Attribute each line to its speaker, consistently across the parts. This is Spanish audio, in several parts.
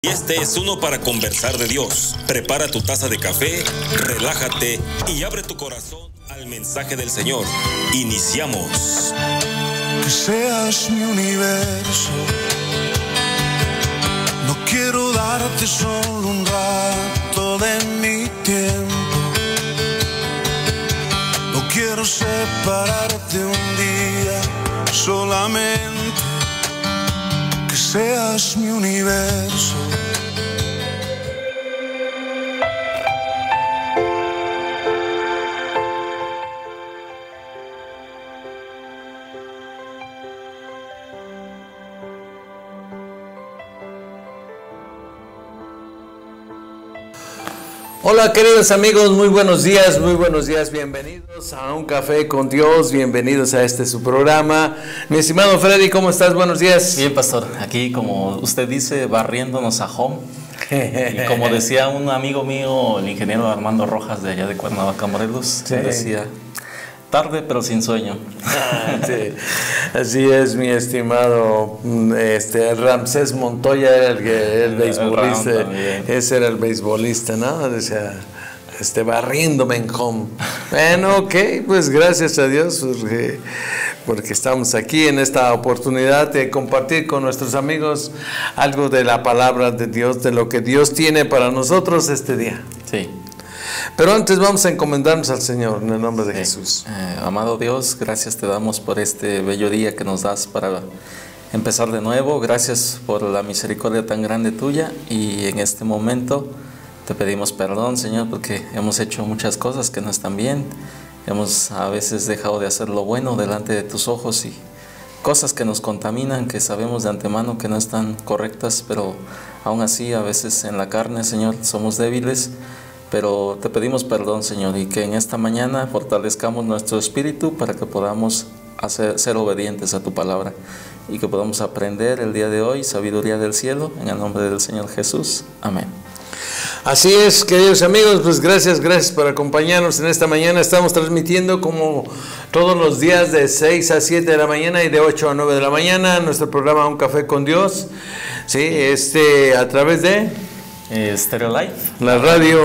Speaker 1: este es uno para conversar de Dios. Prepara tu taza de café, relájate y abre tu corazón al mensaje del Señor. Iniciamos.
Speaker 2: Que seas mi universo. No quiero darte solo un rato de mi tiempo. No quiero separarte un día solamente. Que seas mi universo.
Speaker 3: Hola queridos amigos, muy buenos días, bienvenidos a Un Café con Dios, bienvenidos a este su programa. Mi estimado Freddy, ¿cómo estás? Buenos días.
Speaker 4: Bien, pastor, aquí como usted dice, barriéndonos a home. Y como decía un amigo mío, el ingeniero Armando Rojas de allá de Cuernavaca, Morelos, sí, decía, tarde pero sin sueño.
Speaker 3: Sí. Así es, mi estimado Ramsés Montoya, el beisbolista, ese era el beisbolista, ¿no? Decía, barriéndome en home. Bueno, ok, pues gracias a Dios porque estamos aquí en esta oportunidad de compartir con nuestros amigos algo de la palabra de Dios, de lo que Dios tiene para nosotros este día.
Speaker 4: Sí.
Speaker 3: Pero antes vamos a encomendarnos al Señor en el nombre de Jesús.
Speaker 4: Amado Dios, gracias te damos por este bello día que nos das para empezar de nuevo. Gracias por la misericordia tan grande tuya, y en este momento te pedimos perdón, Señor, porque hemos hecho muchas cosas que no están bien. Hemos a veces dejado de hacer lo bueno delante de tus ojos y cosas que nos contaminan, que sabemos de antemano que no están correctas, pero aún así a veces en la carne, Señor, somos débiles. Pero te pedimos perdón, Señor, y que en esta mañana fortalezcamos nuestro espíritu para que podamos ser obedientes a tu palabra y que podamos aprender el día de hoy sabiduría del cielo, en el nombre del Señor Jesús. Amén.
Speaker 3: Así es, queridos amigos, pues gracias por acompañarnos en esta mañana. Estamos transmitiendo como todos los días de 6 a 7 de la mañana y de 8 a 9 de la mañana nuestro programa Un Café con Dios, ¿sí? A través de
Speaker 4: Stereo Life,
Speaker 3: la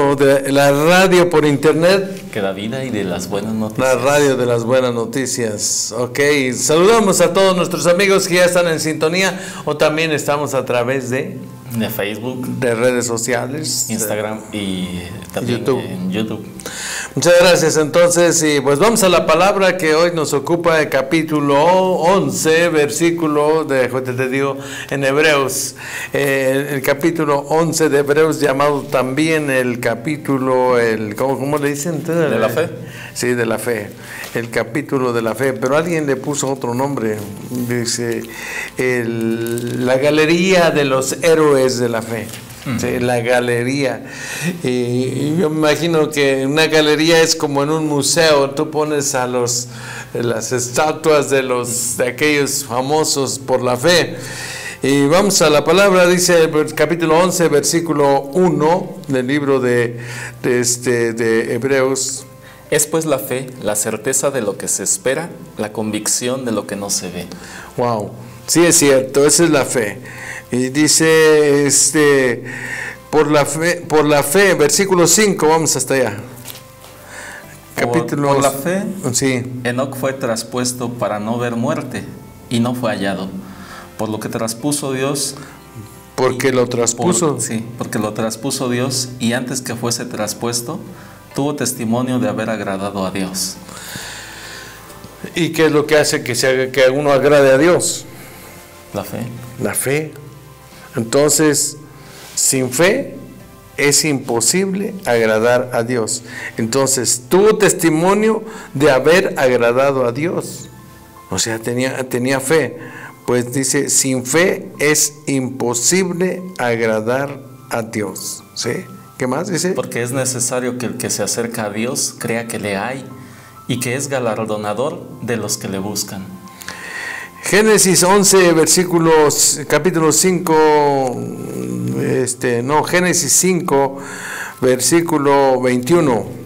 Speaker 3: radio por internet,
Speaker 4: que da vida y de las buenas noticias.
Speaker 3: La radio de las buenas noticias. Ok, saludamos a todos nuestros amigos que ya están en sintonía, o también estamos a través de
Speaker 4: Facebook,
Speaker 3: de redes sociales,
Speaker 4: Instagram y también en YouTube.
Speaker 3: Muchas gracias. Entonces, y pues vamos a la palabra que hoy nos ocupa, el capítulo 11, versículo te digo, en Hebreos, el capítulo 11 de Hebreos, llamado también el capítulo, ¿cómo le dicen?
Speaker 4: ¿De la fe?
Speaker 3: Sí, de la fe, el capítulo de la fe, pero alguien le puso otro nombre, dice, la galería de los héroes de la fe. Sí, la galería. Y yo me imagino que una galería es como en un museo, tú pones a las estatuas de aquellos famosos por la fe. Y vamos a la palabra, dice el capítulo 11, versículo 1 del libro de Hebreos.
Speaker 4: Es pues la fe, la certeza de lo que se espera, la convicción de lo que no se ve.
Speaker 3: Wow, sí es cierto, esa es la fe. Y dice, por la fe, versículo 5, vamos hasta allá.
Speaker 4: Por la fe,
Speaker 3: sí.
Speaker 4: Enoc fue traspuesto para no ver muerte, y no fue hallado, por lo que traspuso Dios.
Speaker 3: Porque lo traspuso.
Speaker 4: Porque lo traspuso Dios, y antes que fuese traspuesto, tuvo testimonio de haber agradado a Dios.
Speaker 3: ¿Y qué es lo que hace que uno agrade a Dios?
Speaker 4: La fe.
Speaker 3: La fe. Entonces, sin fe es imposible agradar a Dios. Entonces, tuvo testimonio de haber agradado a Dios. O sea, tenía fe. Pues dice, sin fe es imposible agradar a Dios. ¿Sí? ¿Qué más dice?
Speaker 4: Porque es necesario que el que se acerca a Dios crea que le hay y que es galardonador de los que le buscan.
Speaker 3: Génesis 11, capítulo 5, Génesis 5, versículo 21.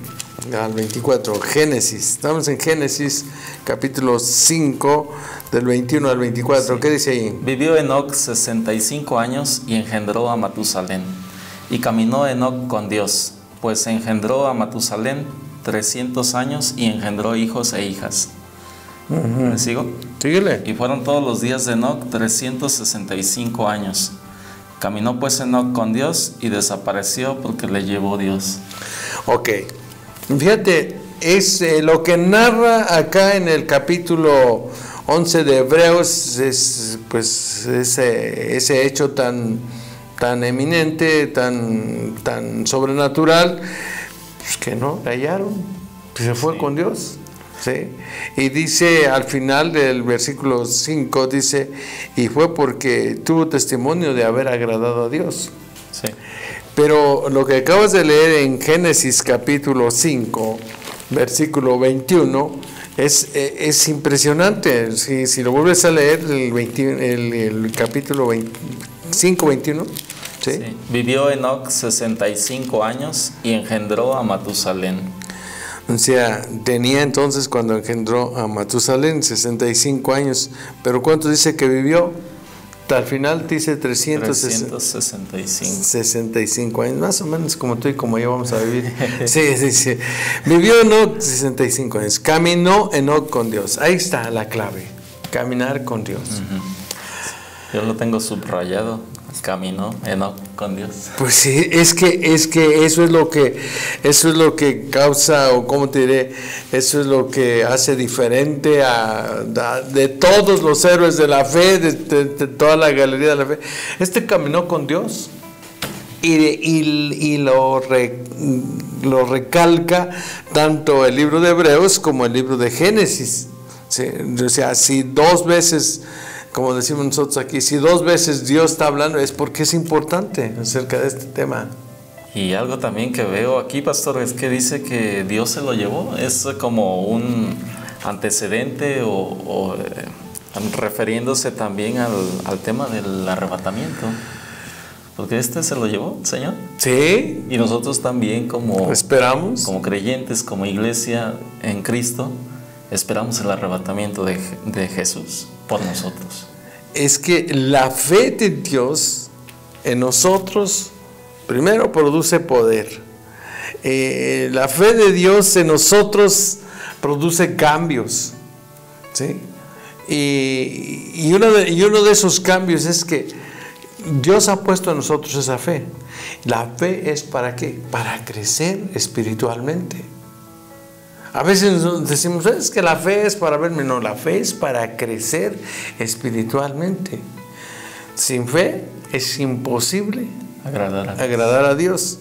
Speaker 3: al 24, Génesis. Estamos en Génesis capítulo 5, del 21 al 24. Sí. ¿Qué dice ahí?
Speaker 4: Vivió Enoc 65 años y engendró a Matusalén. Y caminó Enoc con Dios, pues engendró a Matusalén 300 años y engendró hijos e hijas. ¿Me sigo?
Speaker 3: Síguele.
Speaker 4: Y fueron todos los días de Enoc 365 años. Caminó pues Enoc con Dios y desapareció porque le llevó Dios.
Speaker 3: Ok. Fíjate, es lo que narra acá en el capítulo 11 de Hebreos, es pues ese hecho tan eminente, tan sobrenatural, pues que no, le hallaron, se fue con Dios. ¿Sí? Y dice al final del versículo 5, dice, y fue porque tuvo testimonio de haber agradado a Dios.
Speaker 4: Sí.
Speaker 3: Pero lo que acabas de leer en Génesis capítulo 5, versículo 21, es impresionante. Si lo vuelves a leer, el capítulo 5, 21. ¿Sí?
Speaker 4: Sí. Vivió Enoc 65 años y engendró a Matusalén.
Speaker 3: O sea, tenía entonces cuando engendró a Matusalén 65 años, pero ¿cuánto dice que vivió? Al final dice 365 años, más o menos como tú y como yo vamos a vivir. Sí. Vivió Enoc 65 años, caminó Enoc con Dios. Ahí está la clave, caminar con Dios.
Speaker 4: Yo lo tengo subrayado. Caminó Enoc con Dios.
Speaker 3: Pues sí, es que eso es lo que causa, o cómo te diré, eso es lo que hace diferente de todos los héroes de la fe, de toda la galería de la fe. Caminó con Dios y lo recalca tanto el libro de Hebreos como el libro de Génesis. ¿Sí? O sea, si dos veces, como decimos nosotros aquí, si dos veces Dios está hablando, es porque es importante acerca de este tema.
Speaker 4: Y algo también que veo aquí, pastor, es que dice que Dios se lo llevó. Es como un antecedente o refiriéndose también al tema del arrebatamiento. Porque se lo llevó, Señor.
Speaker 3: Sí.
Speaker 4: Y nosotros también
Speaker 3: esperamos,
Speaker 4: como creyentes, como iglesia en Cristo, esperamos el arrebatamiento de Jesús por nosotros.
Speaker 3: Es que la fe de Dios en nosotros primero produce poder. La fe de Dios en nosotros produce cambios. ¿Sí? Y uno de esos cambios es que Dios ha puesto en nosotros esa fe. La fe es ¿para qué? Para crecer espiritualmente. A veces decimos, es que la fe es para verme. No, la fe es para crecer espiritualmente. Sin fe es imposible agradar a Dios.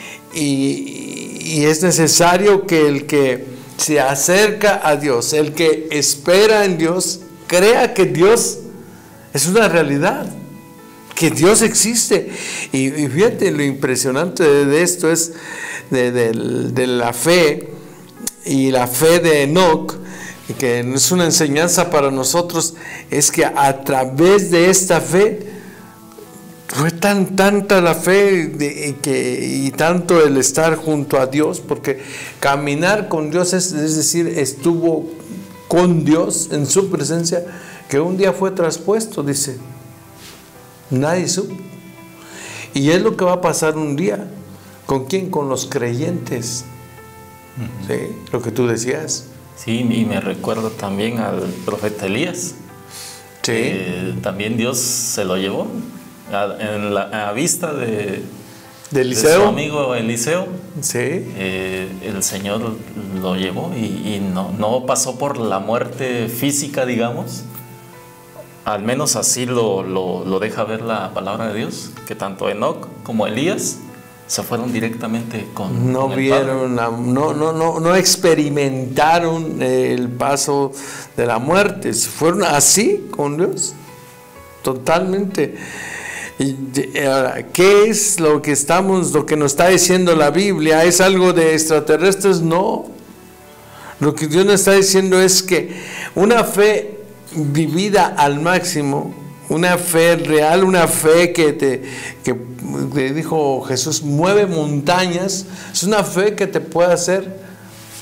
Speaker 3: Y es necesario que el que se acerca a Dios, el que espera en Dios, crea que Dios es una realidad, que Dios existe. Y fíjate, lo impresionante de esto es de la fe. Y la fe de Enoc, que es una enseñanza para nosotros, es que a través de esta fe, fue tanta la fe y tanto el estar junto a Dios, porque caminar con Dios es decir, estuvo con Dios en su presencia, que un día fue traspuesto, dice. Nadie supo. Y es lo que va a pasar un día. ¿Con quién? Con los creyentes. Sí, lo que tú decías.
Speaker 4: Sí, y me recuerdo también al profeta Elías.
Speaker 3: Sí.
Speaker 4: También Dios se lo llevó a vista de
Speaker 3: Eliseo,
Speaker 4: de su amigo Eliseo.
Speaker 3: Sí.
Speaker 4: El Señor lo llevó y no pasó por la muerte física, digamos. Al menos así lo deja ver la palabra de Dios, que tanto Enoc como Elías se fueron directamente con
Speaker 3: no
Speaker 4: el
Speaker 3: vieron no experimentaron el paso de la muerte, se fueron así con Dios totalmente. Y ahora, ¿qué es lo que nos está diciendo la Biblia? ¿Es algo de extraterrestres? No. Lo que Dios nos está diciendo es que una fe vivida al máximo, una fe real, una fe que dijo Jesús, mueve montañas, es una fe que te puede hacer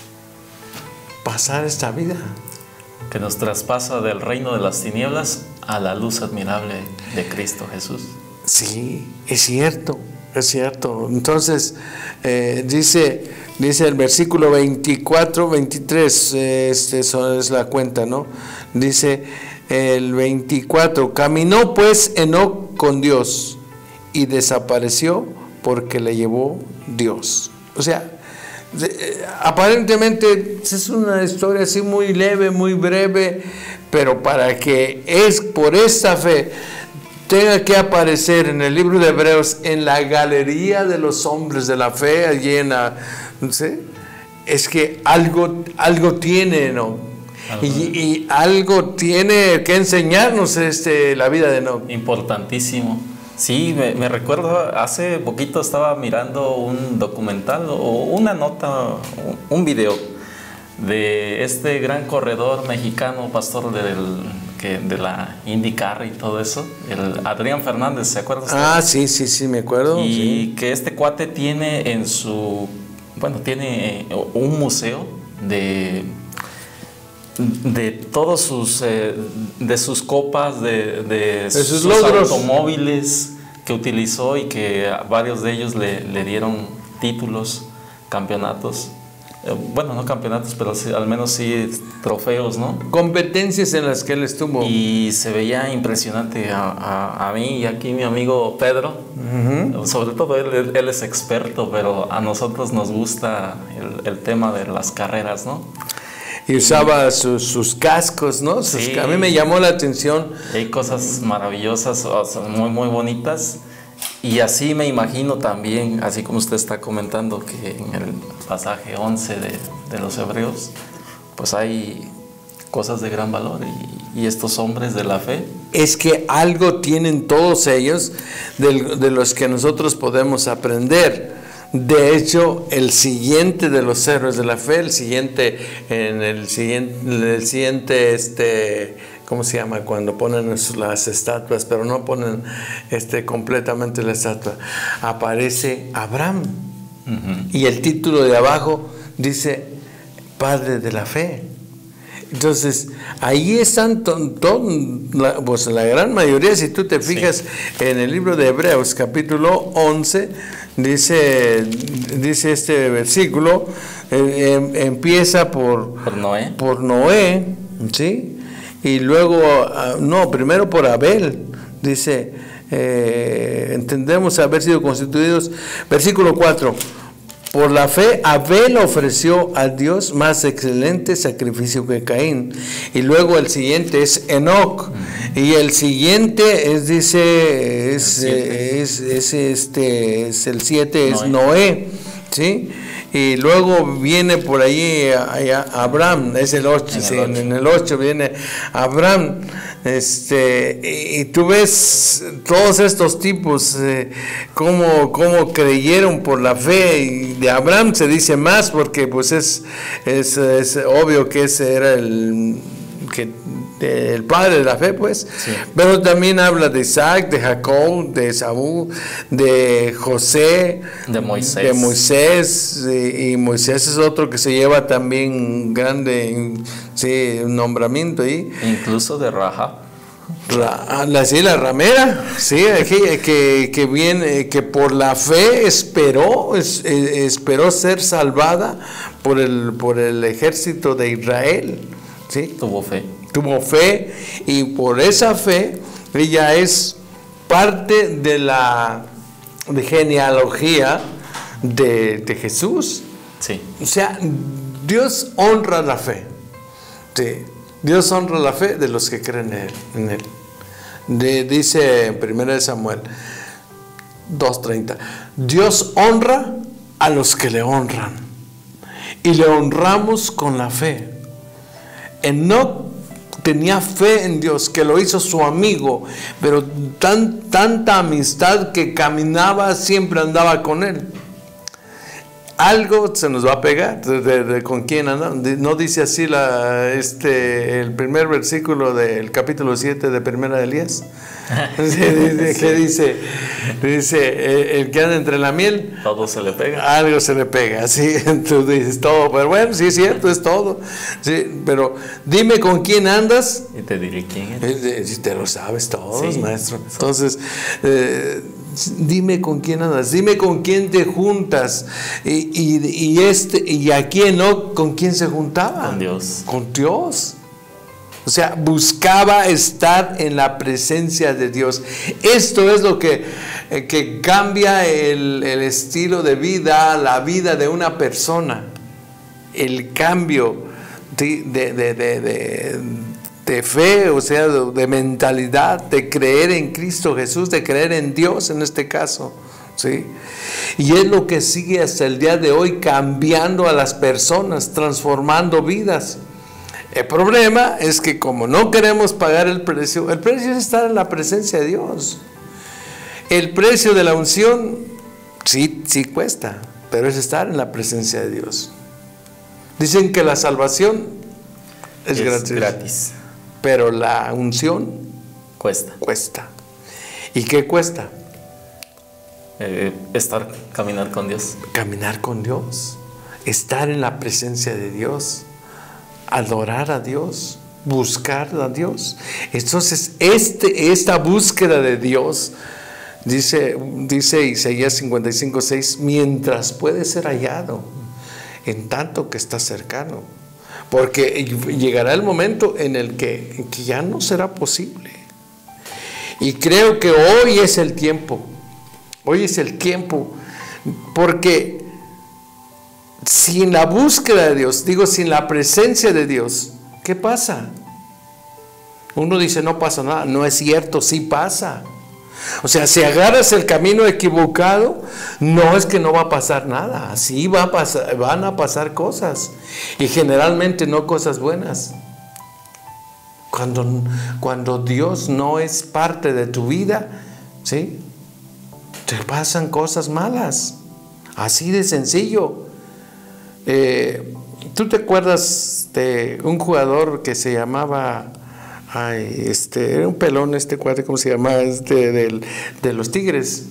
Speaker 3: traspasar esta vida.
Speaker 4: Que nos traspasa del reino de las tinieblas a la luz admirable de Cristo Jesús.
Speaker 3: Sí, es cierto, es cierto. Entonces, dice el versículo 24, 23, eso es la cuenta, ¿no? Dice el 24, caminó pues Enoc con Dios y desapareció porque le llevó Dios. O sea, aparentemente es una historia así muy leve, muy breve, pero para que por esta fe tenga que aparecer en el libro de Hebreos, en la galería de los hombres de la fe, allí no sé, es que algo tiene, ¿no? Y algo tiene que enseñarnos la vida de Enoc.
Speaker 4: Importantísimo. Sí, me recuerdo, hace poquito estaba mirando un documental o una nota, un video de este gran corredor mexicano, pastor de la IndyCar y todo eso, el Adrián Fernández, ¿se acuerda usted?
Speaker 3: Ah, sí, me acuerdo.
Speaker 4: Y
Speaker 3: sí.
Speaker 4: Que este cuate tiene tiene un museo de todos sus copas, de sus
Speaker 3: logros,
Speaker 4: automóviles que utilizó y que a varios de ellos le dieron títulos, campeonatos. Bueno, no campeonatos, pero sí, al menos sí trofeos, ¿no?
Speaker 3: Competencias en las que él estuvo.
Speaker 4: Y se veía impresionante a mí y aquí mi amigo Pedro. Sobre todo él es experto, pero a nosotros nos gusta el tema de las carreras, ¿no?
Speaker 3: Y usaba sus cascos, ¿no?
Speaker 4: Sí.
Speaker 3: A mí me llamó la atención.
Speaker 4: Hay cosas maravillosas, o sea, muy, muy bonitas. Y así me imagino también, así como usted está comentando, que en el pasaje 11 de los Hebreos, pues hay cosas de gran valor y estos hombres de la fe.
Speaker 3: Es que algo tienen todos ellos de los que nosotros podemos aprender. De hecho, el siguiente de los héroes de la fe, el siguiente, ¿cómo se llama? Cuando ponen las estatuas, pero no ponen completamente la estatua, aparece Abraham. Y el título de abajo dice, Padre de la Fe. Entonces, ahí están pues la gran mayoría, si tú te fijas en el libro de Hebreos, capítulo 11, dice este versículo, empieza por
Speaker 4: Noé.
Speaker 3: Por Noé, ¿sí? Y luego, primero por Abel, dice, entendemos haber sido constituidos, versículo 4, por la fe Abel ofreció a Dios más excelente sacrificio que Caín. Y luego el siguiente es Enoc. Y el siguiente es el 7 es Noé, ¿sí? Y luego viene por allí Abraham, es el 8, en el 8 viene Abraham. Y tú ves todos estos tipos, cómo creyeron por la fe. Y de Abraham se dice más porque pues es obvio que ese era el padre de la fe, pues. Sí. Pero también habla de Isaac, de Jacob, de Esaú, de José,
Speaker 4: de Moisés.
Speaker 3: De Moisés, y Moisés es otro que se lleva también un grande un nombramiento ahí.
Speaker 4: Incluso de Rahab.
Speaker 3: La ramera, sí, que viene, que por la fe esperó ser salvada por el ejército de Israel. ¿Sí?
Speaker 4: Tuvo fe
Speaker 3: y por esa fe ella es parte de la genealogía de Jesús.
Speaker 4: Sí.
Speaker 3: O sea, Dios honra la fe. Sí. Dios honra la fe de los que creen en Él. Dice en 1 Samuel 2:30, Dios honra a los que le honran y le honramos con la fe. Enoc tenía fe en Dios, que lo hizo su amigo, pero tanta amistad que caminaba, siempre andaba con él. algo se nos va a pegar con quién andamos. No dice así el primer versículo del capítulo 7 de Primera de Elías. ¿Qué dice? Dice, el que anda entre la miel,
Speaker 4: todo se le pega.
Speaker 3: Algo se le pega, sí. Tú dices todo, pero bueno, sí es cierto, es todo. Sí, pero dime con quién andas.
Speaker 4: Y te diré quién eres.
Speaker 3: Si te lo sabes todos,
Speaker 4: sí,
Speaker 3: maestro. Entonces, dime con quién andas, dime con quién te juntas. Y a quién no, ¿con quién se juntaba?
Speaker 4: Con Dios.
Speaker 3: Con Dios. O sea, buscaba estar en la presencia de Dios. Esto es lo que cambia el estilo de vida, la vida de una persona. El cambio de fe, o sea, de mentalidad, de creer en Cristo Jesús, de creer en Dios en este caso. ¿Sí? Y es lo que sigue hasta el día de hoy, cambiando a las personas, transformando vidas. El problema es que como no queremos pagar el precio es estar en la presencia de Dios. El precio de la unción sí cuesta, pero es estar en la presencia de Dios. Dicen que la salvación es gratis, pero la unción cuesta. ¿Y qué cuesta?
Speaker 4: Caminar con Dios.
Speaker 3: Caminar con Dios, estar en la presencia de Dios, adorar a Dios, buscar a Dios. Entonces, esta búsqueda de Dios, dice Isaías 55:6, mientras puede ser hallado, en tanto que está cercano. Porque llegará el momento en el que ya no será posible. Y creo que hoy es el tiempo. Hoy es el tiempo. Porque sin la búsqueda de Dios, sin la presencia de Dios, ¿qué pasa? Uno dice, no pasa nada. No es cierto, sí pasa. O sea, si agarras el camino equivocado, no es que no va a pasar nada. Sí van a pasar cosas. Y generalmente no cosas buenas. Cuando Dios no es parte de tu vida, ¿sí?, te pasan cosas malas. Así de sencillo. ¿Tú te acuerdas de un jugador que se llamaba, era un pelón cuate, ¿cómo se llamaba? De los Tigres,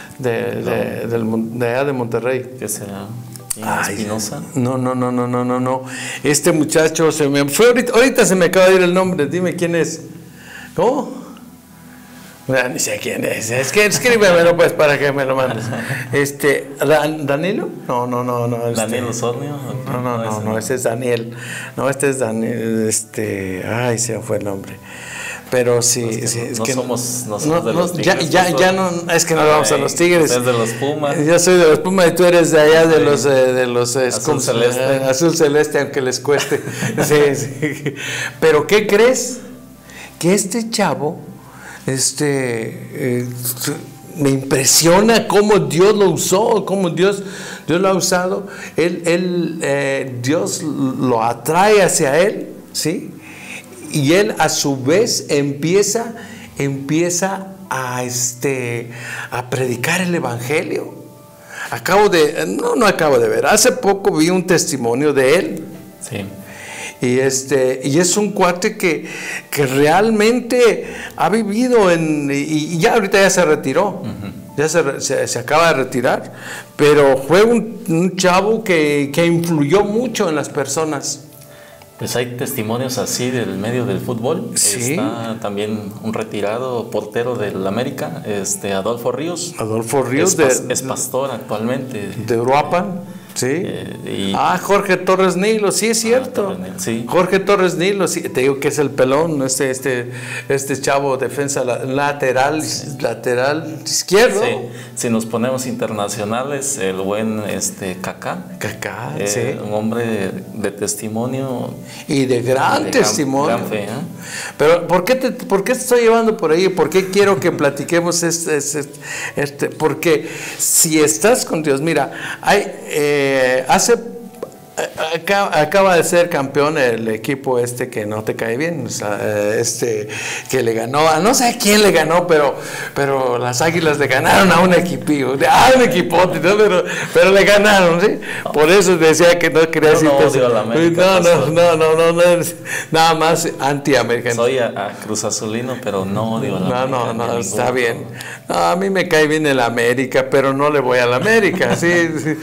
Speaker 3: de Monterrey.
Speaker 4: ¿Qué será? ¿Espinosa?
Speaker 3: No. Este muchacho se me fue ahorita se me acaba de ir el nombre. Dime quién es. ¿Cómo? Ni sé quién es. Es que escríbemelo pues para que me lo mandes. ¿Danilo? No.
Speaker 4: ¿Daniel Osornio?
Speaker 3: No, ese es Daniel. No, este es Daniel. Se me fue el nombre. Pero sí, es que
Speaker 4: somos de los Tigres.
Speaker 3: Ya no, es que no vamos a los Tigres.
Speaker 4: Tú eres de los Pumas.
Speaker 3: Yo soy de los Pumas y tú eres de allá de los
Speaker 4: Azul Celeste.
Speaker 3: Azul Celeste, aunque les cueste. Sí. Pero ¿qué crees? Que este chavo, me impresiona cómo Dios lo usó, cómo Dios lo ha usado. Dios lo atrae hacia él, ¿sí? Y él a su vez empieza a predicar el evangelio. No acabo de ver, hace poco vi un testimonio de él.
Speaker 4: Sí.
Speaker 3: Y es un cuate que realmente ha vivido y ya ahorita ya se retiró. Uh-huh. Ya se acaba de retirar, pero fue un chavo que influyó mucho en las personas.
Speaker 4: Pues hay testimonios así del medio del fútbol.
Speaker 3: Sí.
Speaker 4: Está también un retirado portero del América, Adolfo Ríos.
Speaker 3: Adolfo Ríos
Speaker 4: es pastor actualmente.
Speaker 3: De Uruapan. Sí. Jorge Torres Nilo, sí es cierto.
Speaker 4: Sí.
Speaker 3: Jorge Torres Nilo, sí, te digo que es el pelón, este chavo defensa lateral izquierdo.
Speaker 4: Sí. Si nos ponemos internacionales, el buen Kaká.
Speaker 3: Kaká, sí.
Speaker 4: Un hombre de testimonio.
Speaker 3: Y de gran testimonio.
Speaker 4: Gran fe,
Speaker 3: Pero ¿por qué te estoy llevando por ahí? ¿Por qué quiero que platiquemos Porque si estás con Dios, mira, hace Acaba de ser campeón el equipo que no te cae bien, o sea, que le ganó, a no sé a quién le ganó, pero las Águilas le ganaron a un equipillo, un equipote, ¿no? pero le ganaron, ¿sí? Por eso decía que no quería decir no, nada más anti-americano.
Speaker 4: Soy a Cruz Azulino, pero no odio a la América.
Speaker 3: No, está bien. No, a mí me cae bien el América, pero no le voy a la América, ¿sí?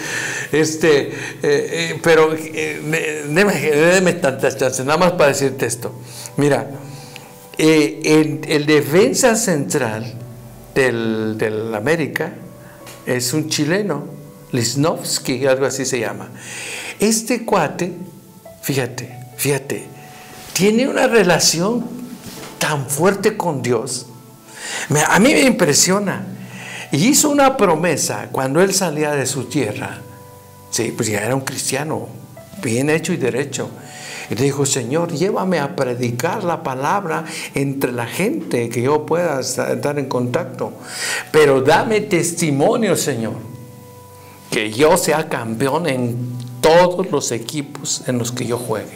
Speaker 3: Pero déme tantas chances, nada más para decirte esto. Mira, el defensa central del América es un chileno, Lichnowsky, algo así se llama. Este cuate, fíjate, tiene una relación tan fuerte con Dios. A mí me impresiona. Y hizo una promesa cuando él salía de su tierra. Sí, pues ya era un cristiano, bien hecho y derecho. Y le dijo: Señor, llévame a predicar la palabra entre la gente, que yo pueda estar en contacto. Pero dame testimonio, Señor, que yo sea campeón en todos los equipos en los que yo juegue.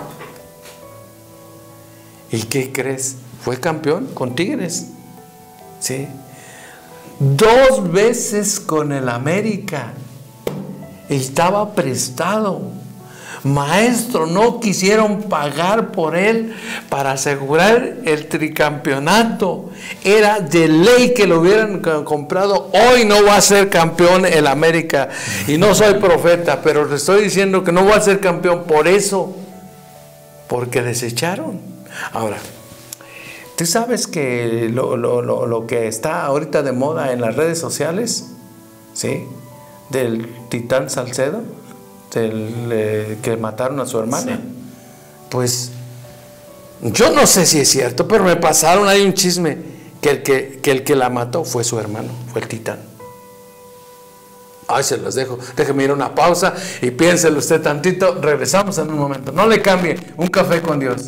Speaker 3: ¿Y qué crees? Fue campeón con Tigres. Sí. 2 veces con el América. Estaba prestado. Maestro, no quisieron pagar por él para asegurar el tricampeonato. Era de ley que lo hubieran comprado. Hoy no va a ser campeón el América. Y no soy profeta, pero le estoy diciendo que no va a ser campeón por eso. Porque desecharon. Ahora, ¿tú sabes que lo que está ahorita de moda en las redes sociales? ¿Sí? Del Titán Salcedo, que mataron a su hermana. Sí. Pues yo no sé si es cierto, pero me pasaron ahí un chisme que el que la mató fue su hermano, fue el Titán. Ay, se los dejo. Déjeme ir a una pausa y piénselo usted tantito. Regresamos en un momento. No le cambie. Un café con Dios.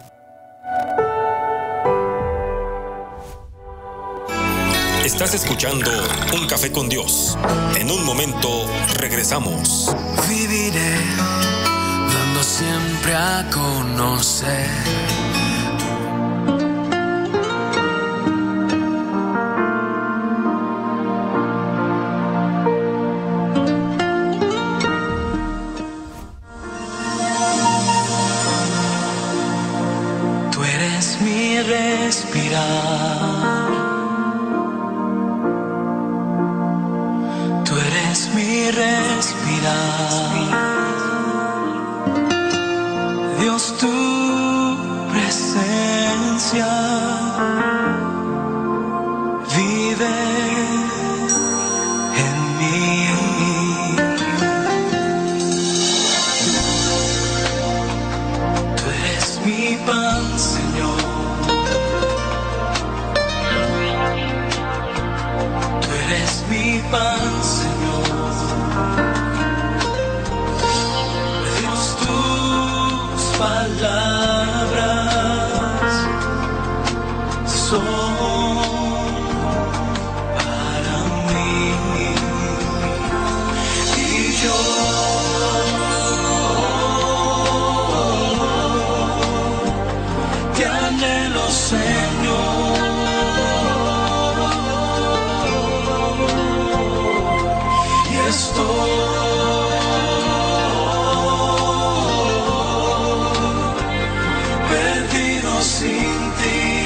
Speaker 1: Estás escuchando Un Café con Dios. En un momento regresamos.
Speaker 2: Viviré dando siempre a conocer tú eres mi respirar. Mi respirar, Dios, tu presencia vive en mí. Tú eres mi pan, Señor. Tú eres mi pan, Señor. Palabras son para mí y yo te anhelo, Señor, y estoy sin ti.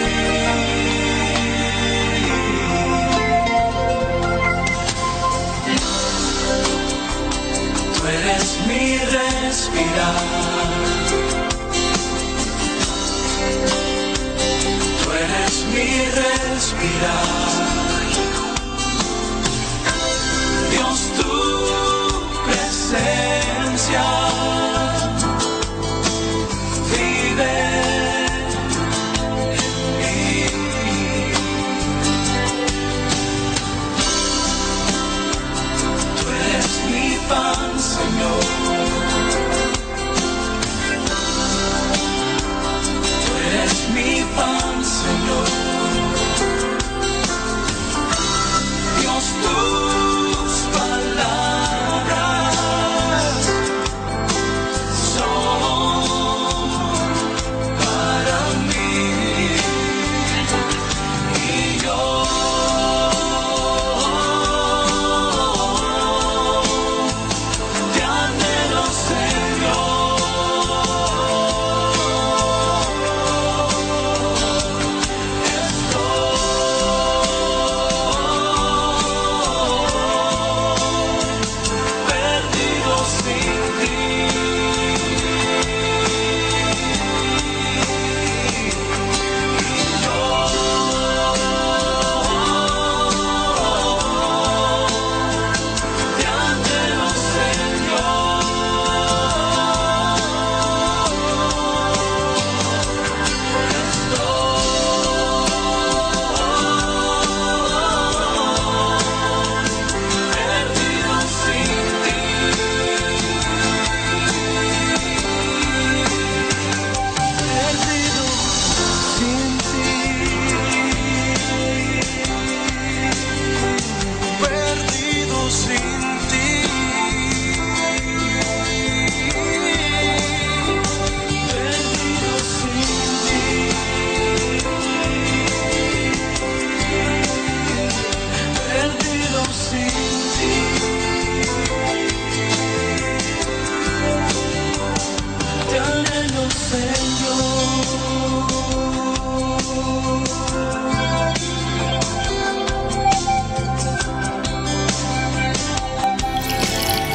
Speaker 2: Tú eres mi respirar. Tú eres mi respirar. Dios, tu presencia vive. Señor, tú eres mi pan, Señor.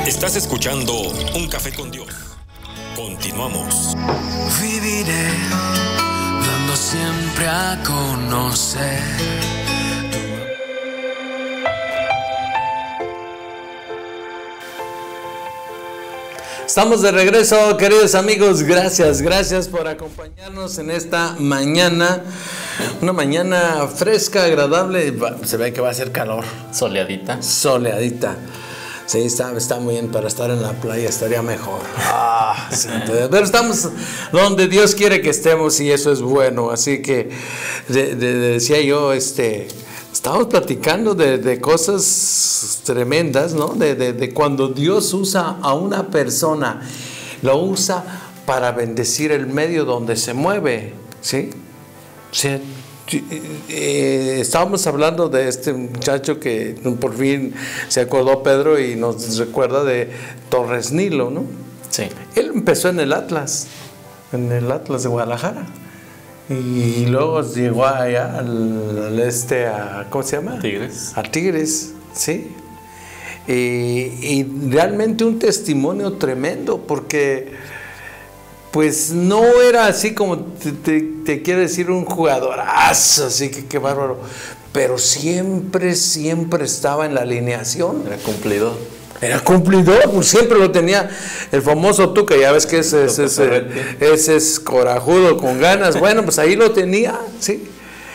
Speaker 1: Estás escuchando Un Café con Dios. Continuamos.
Speaker 2: Viviré dando siempre a conocer.
Speaker 3: Estamos de regreso, queridos amigos. Gracias por acompañarnos en esta mañana. Una mañana fresca, agradable. Se ve que va a ser calor.
Speaker 4: Soleadita.
Speaker 3: Soleadita. Sí, está muy bien. Para estar en la playa estaría mejor. Sí, pero estamos donde Dios quiere que estemos y eso es bueno. Así que decía yo, estamos platicando de cosas tremendas, ¿no? De cuando Dios usa a una persona, lo usa para bendecir el medio donde se mueve, ¿sí? Sí. Estábamos hablando de este muchacho que por fin se acordó Pedro y nos recuerda de Torres Nilo, ¿no?
Speaker 4: Sí.
Speaker 3: Él empezó en el Atlas de Guadalajara. Y luego llegó allá a ¿cómo se llama?
Speaker 4: Tigres.
Speaker 3: A Tigres, sí. Y realmente un testimonio tremendo, porque pues no era así como te quiero decir un jugadorazo, así que qué bárbaro, pero siempre estaba en la alineación. Era cumplidor, pues siempre lo tenía. El famoso Tuca, ya ves que ese es corajudo, con ganas. Bueno, pues ahí lo tenía, sí.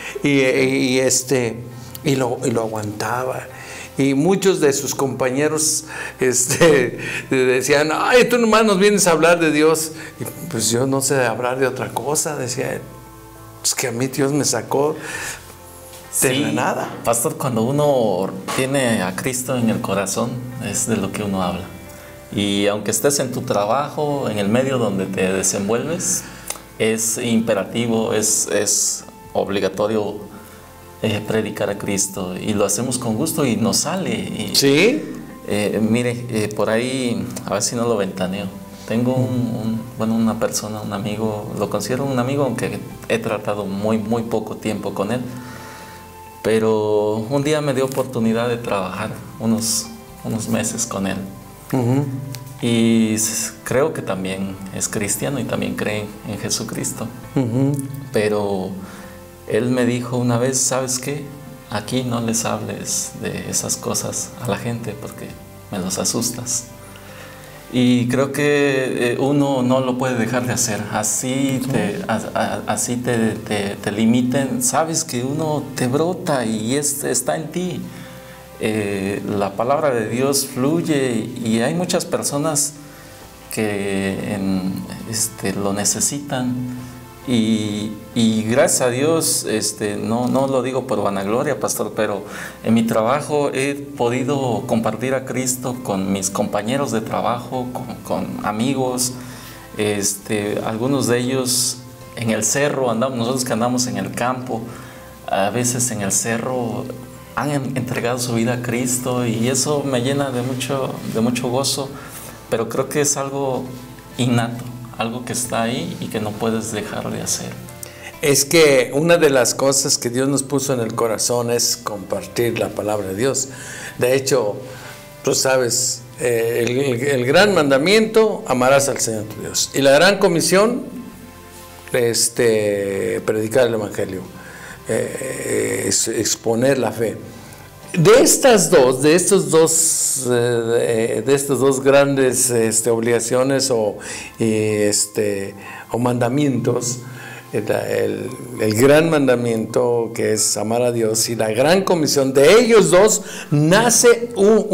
Speaker 3: Y lo aguantaba. Y muchos de sus compañeros decían, ay, tú nomás nos vienes a hablar de Dios. Y pues yo no sé hablar de otra cosa, decía él. Es que a mí Dios me sacó de la nada.
Speaker 4: Pastor, cuando uno tiene a Cristo en el corazón, es de lo que uno habla. Y aunque estés en tu trabajo, en el medio donde te desenvuelves, es imperativo, es obligatorio predicar a Cristo, y lo hacemos con gusto y nos sale.
Speaker 3: ¿Sí?
Speaker 4: Mire, por ahí, a ver si no lo ventaneo. Tengo una persona, un amigo, lo considero un amigo, aunque he tratado muy poco tiempo con él. Pero un día me dio oportunidad de trabajar unos meses con él. Y creo que también es cristiano y también cree en Jesucristo. Pero él me dijo una vez, ¿sabes qué? Aquí no les hables de esas cosas a la gente porque me los asustas. Y creo que uno no lo puede dejar de hacer. Así te limiten. Sabes que uno te brota y está en ti. La palabra de Dios fluye y hay muchas personas que lo necesitan. Y gracias a Dios, no lo digo por vanagloria, pastor, pero en mi trabajo he podido compartir a Cristo con mis compañeros de trabajo, con amigos, algunos de ellos en el cerro, nosotros que andamos en el campo, a veces en el cerro han entregado su vida a Cristo y eso me llena de mucho gozo, pero creo que es algo innato. Algo que está ahí y que no puedes dejar de hacer.
Speaker 3: Es que una de las cosas que Dios nos puso en el corazón es compartir la palabra de Dios. De hecho, tú sabes, el gran mandamiento, amarás al Señor tu Dios. Y la gran comisión, predicar el Evangelio, exponer la fe. De estas dos grandes obligaciones o mandamientos, el gran mandamiento que es amar a Dios y la gran comisión, de ellos dos nace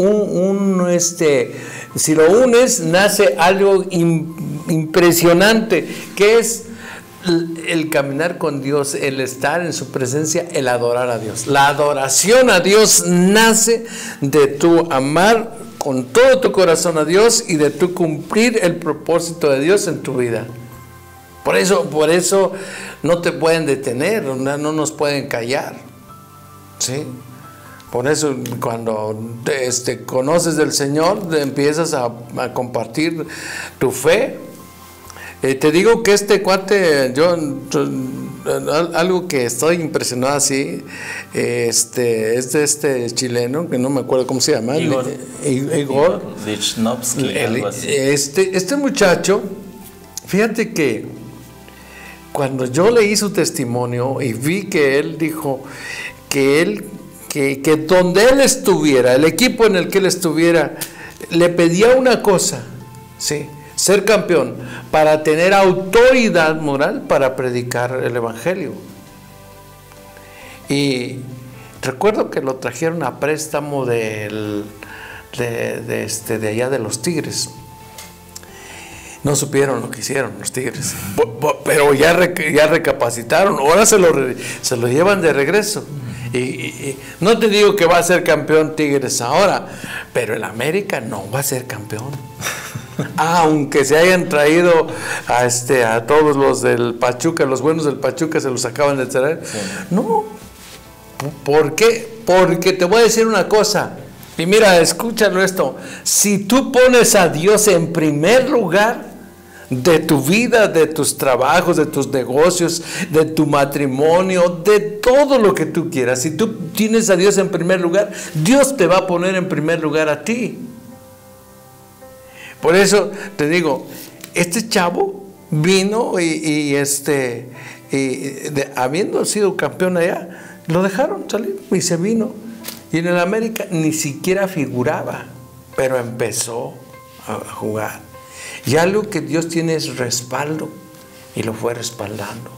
Speaker 3: si lo unes, nace algo impresionante, que es el caminar con Dios, el estar en su presencia, el adorar a Dios. La adoración a Dios nace de tu amar con todo tu corazón a Dios y de tu cumplir el propósito de Dios en tu vida. Por eso no te pueden detener, no nos pueden callar, ¿sí? Por eso cuando conoces del Señor, empiezas a compartir tu fe. Te digo que este cuate, algo que estoy impresionado así, es de este chileno, que no me acuerdo cómo se llama.
Speaker 4: Igor
Speaker 3: Lichnowsky,
Speaker 4: algo así.
Speaker 3: Este muchacho, fíjate que cuando yo leí su testimonio y vi que él dijo que donde él estuviera, el equipo en el que él estuviera, le pedía una cosa, ¿sí? Ser campeón, para tener autoridad moral para predicar el evangelio. Y recuerdo que lo trajeron a préstamo de allá de los Tigres. No supieron lo que hicieron los Tigres, pero ya recapacitaron. Ahora se lo llevan de regreso. Y no te digo que va a ser campeón Tigres ahora, pero el América no va a ser campeón. Aunque se hayan traído a todos los del Pachuca, los buenos del Pachuca se los acaban de traer. Sí. No. ¿Por qué? Porque te voy a decir una cosa. Y mira, escúchalo esto. Si tú pones a Dios en primer lugar de tu vida, de tus trabajos, de tus negocios, de tu matrimonio, de todo lo que tú quieras, si tú tienes a Dios en primer lugar, Dios te va a poner en primer lugar a ti. Por eso te digo, este chavo vino habiendo sido campeón allá, lo dejaron salir y se vino. Y en el América ni siquiera figuraba, pero empezó a jugar. Y algo que Dios tiene es respaldo, y lo fue respaldando,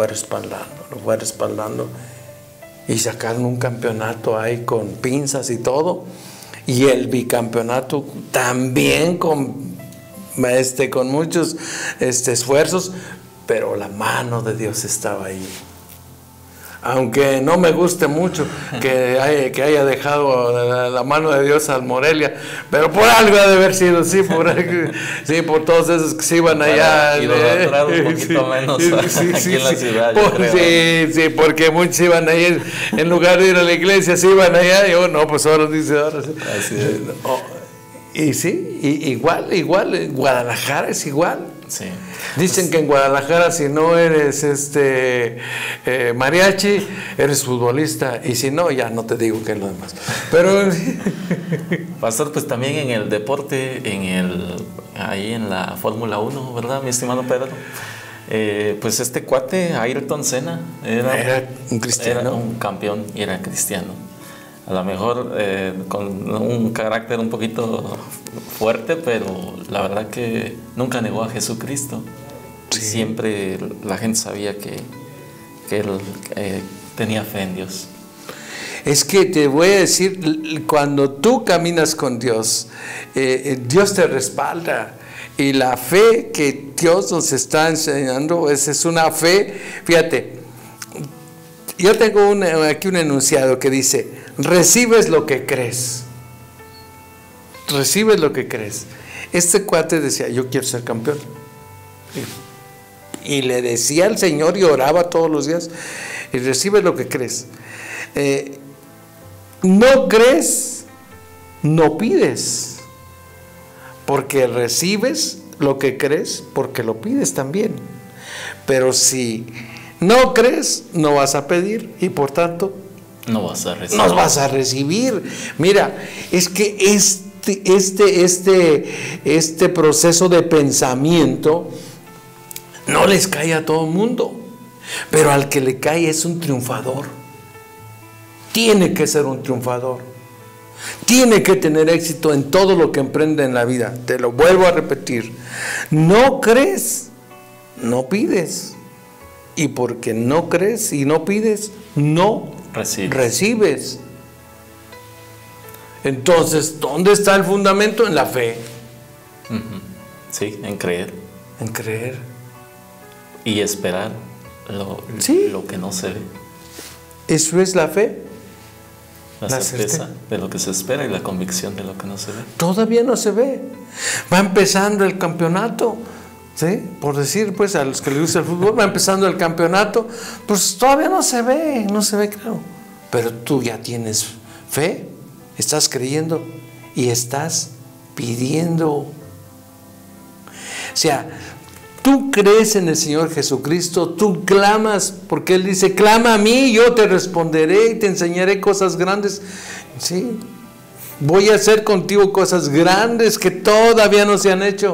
Speaker 3: y sacaron un campeonato ahí con pinzas y todo. Y el bicampeonato también con muchos esfuerzos, pero la mano de Dios estaba ahí. Aunque no me guste mucho que haya dejado la mano de Dios al Morelia, pero por algo ha de haber sido, sí, por todos esos que se iban allá.
Speaker 4: Idolatrar un poquito menos aquí en la ciudad.
Speaker 3: Sí, porque muchos iban ahí, en lugar de ir a la iglesia, se iban allá, y no, pues ahora dice, ahora sí.
Speaker 4: Así es.
Speaker 3: Y sí, igual, Guadalajara es igual.
Speaker 4: Sí.
Speaker 3: Dicen que en Guadalajara, si no eres mariachi, eres futbolista, y si no, ya no te digo qué es lo demás. Pero
Speaker 4: Pastor, pues también en el deporte, ahí en la Fórmula 1, ¿verdad, mi estimado Pedro? Pues este cuate, Ayrton Senna, era
Speaker 3: un cristiano.
Speaker 4: Era un campeón y era cristiano. A lo mejor con un carácter un poquito fuerte, pero la verdad que nunca negó a Jesucristo. Sí. Siempre la gente sabía que él tenía fe en Dios.
Speaker 3: Es que te voy a decir, cuando tú caminas con Dios, Dios te respalda. Y la fe que Dios nos está enseñando es una fe, fíjate, yo tengo aquí un enunciado que dice: recibes lo que crees. Recibes lo que crees. Este cuate decía: yo quiero ser campeón. Y le decía al Señor y oraba todos los días. Y recibes lo que crees. No crees, no pides. Porque recibes lo que crees, porque lo pides también. Pero si no crees, no vas a pedir, y por tanto
Speaker 4: no vas a recibir.
Speaker 3: No vas a recibir. Mira, es que este proceso de pensamiento no les cae a todo el mundo, pero al que le cae es un triunfador. Tiene que ser un triunfador. Tiene que tener éxito en todo lo que emprende en la vida. Te lo vuelvo a repetir. No crees, no pides. Y porque no crees y no pides, no recibes. Entonces, ¿dónde está el fundamento? En la fe.
Speaker 4: Sí, en creer.
Speaker 3: En creer.
Speaker 4: Y esperar lo que no se ve.
Speaker 3: Eso es la fe.
Speaker 4: La certeza de lo que se espera y la convicción de lo que no se ve.
Speaker 3: Todavía no se ve. Va empezando el campeonato. ¿Sí? Por decir, pues, a los que les gusta el fútbol, va empezando el campeonato, pues todavía no se ve, claro. Pero tú ya tienes fe, estás creyendo y estás pidiendo. O sea, Tú crees en el Señor Jesucristo, tú clamas, porque Él dice, clama a mí, yo te responderé y te enseñaré cosas grandes. Sí, voy a hacer contigo cosas grandes que todavía no se han hecho.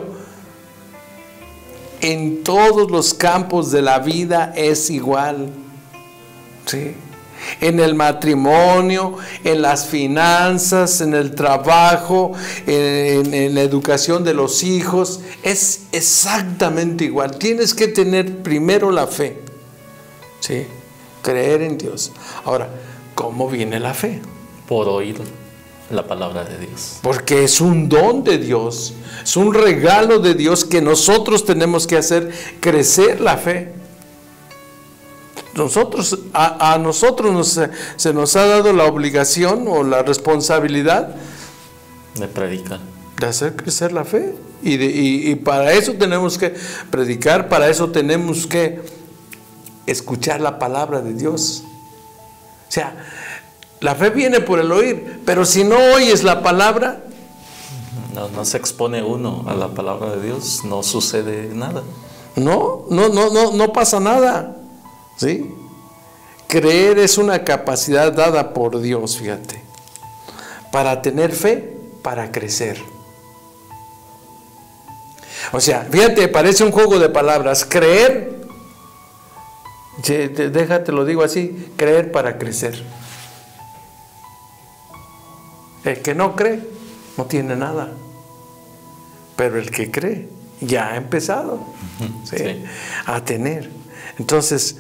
Speaker 3: En todos los campos de la vida es igual. Sí. En el matrimonio, en las finanzas, en el trabajo, en la educación de los hijos, es exactamente igual. Tienes que tener primero la fe, ¿sí? Creer en Dios. Ahora, ¿cómo viene la fe?
Speaker 4: Por oír la palabra de Dios.
Speaker 3: Porque es un don de Dios, es un regalo de Dios que nosotros tenemos que hacer crecer la fe. A nosotros se nos ha dado la obligación o la responsabilidad
Speaker 4: de predicar,
Speaker 3: de hacer crecer la fe, y para eso tenemos que predicar, para eso tenemos que escuchar la palabra de Dios. O sea, la fe viene por el oír, pero si no oyes la palabra,
Speaker 4: no se expone uno a la palabra de Dios, no sucede nada.
Speaker 3: No pasa nada. ¿Sí? Creer es una capacidad dada por Dios, fíjate, para tener fe, para crecer. O sea, fíjate, parece un juego de palabras. Creer, déjate lo digo así, creer para crecer. El que no cree no tiene nada, pero el que cree ya ha empezado, ¿sí? Sí. A tener. Entonces,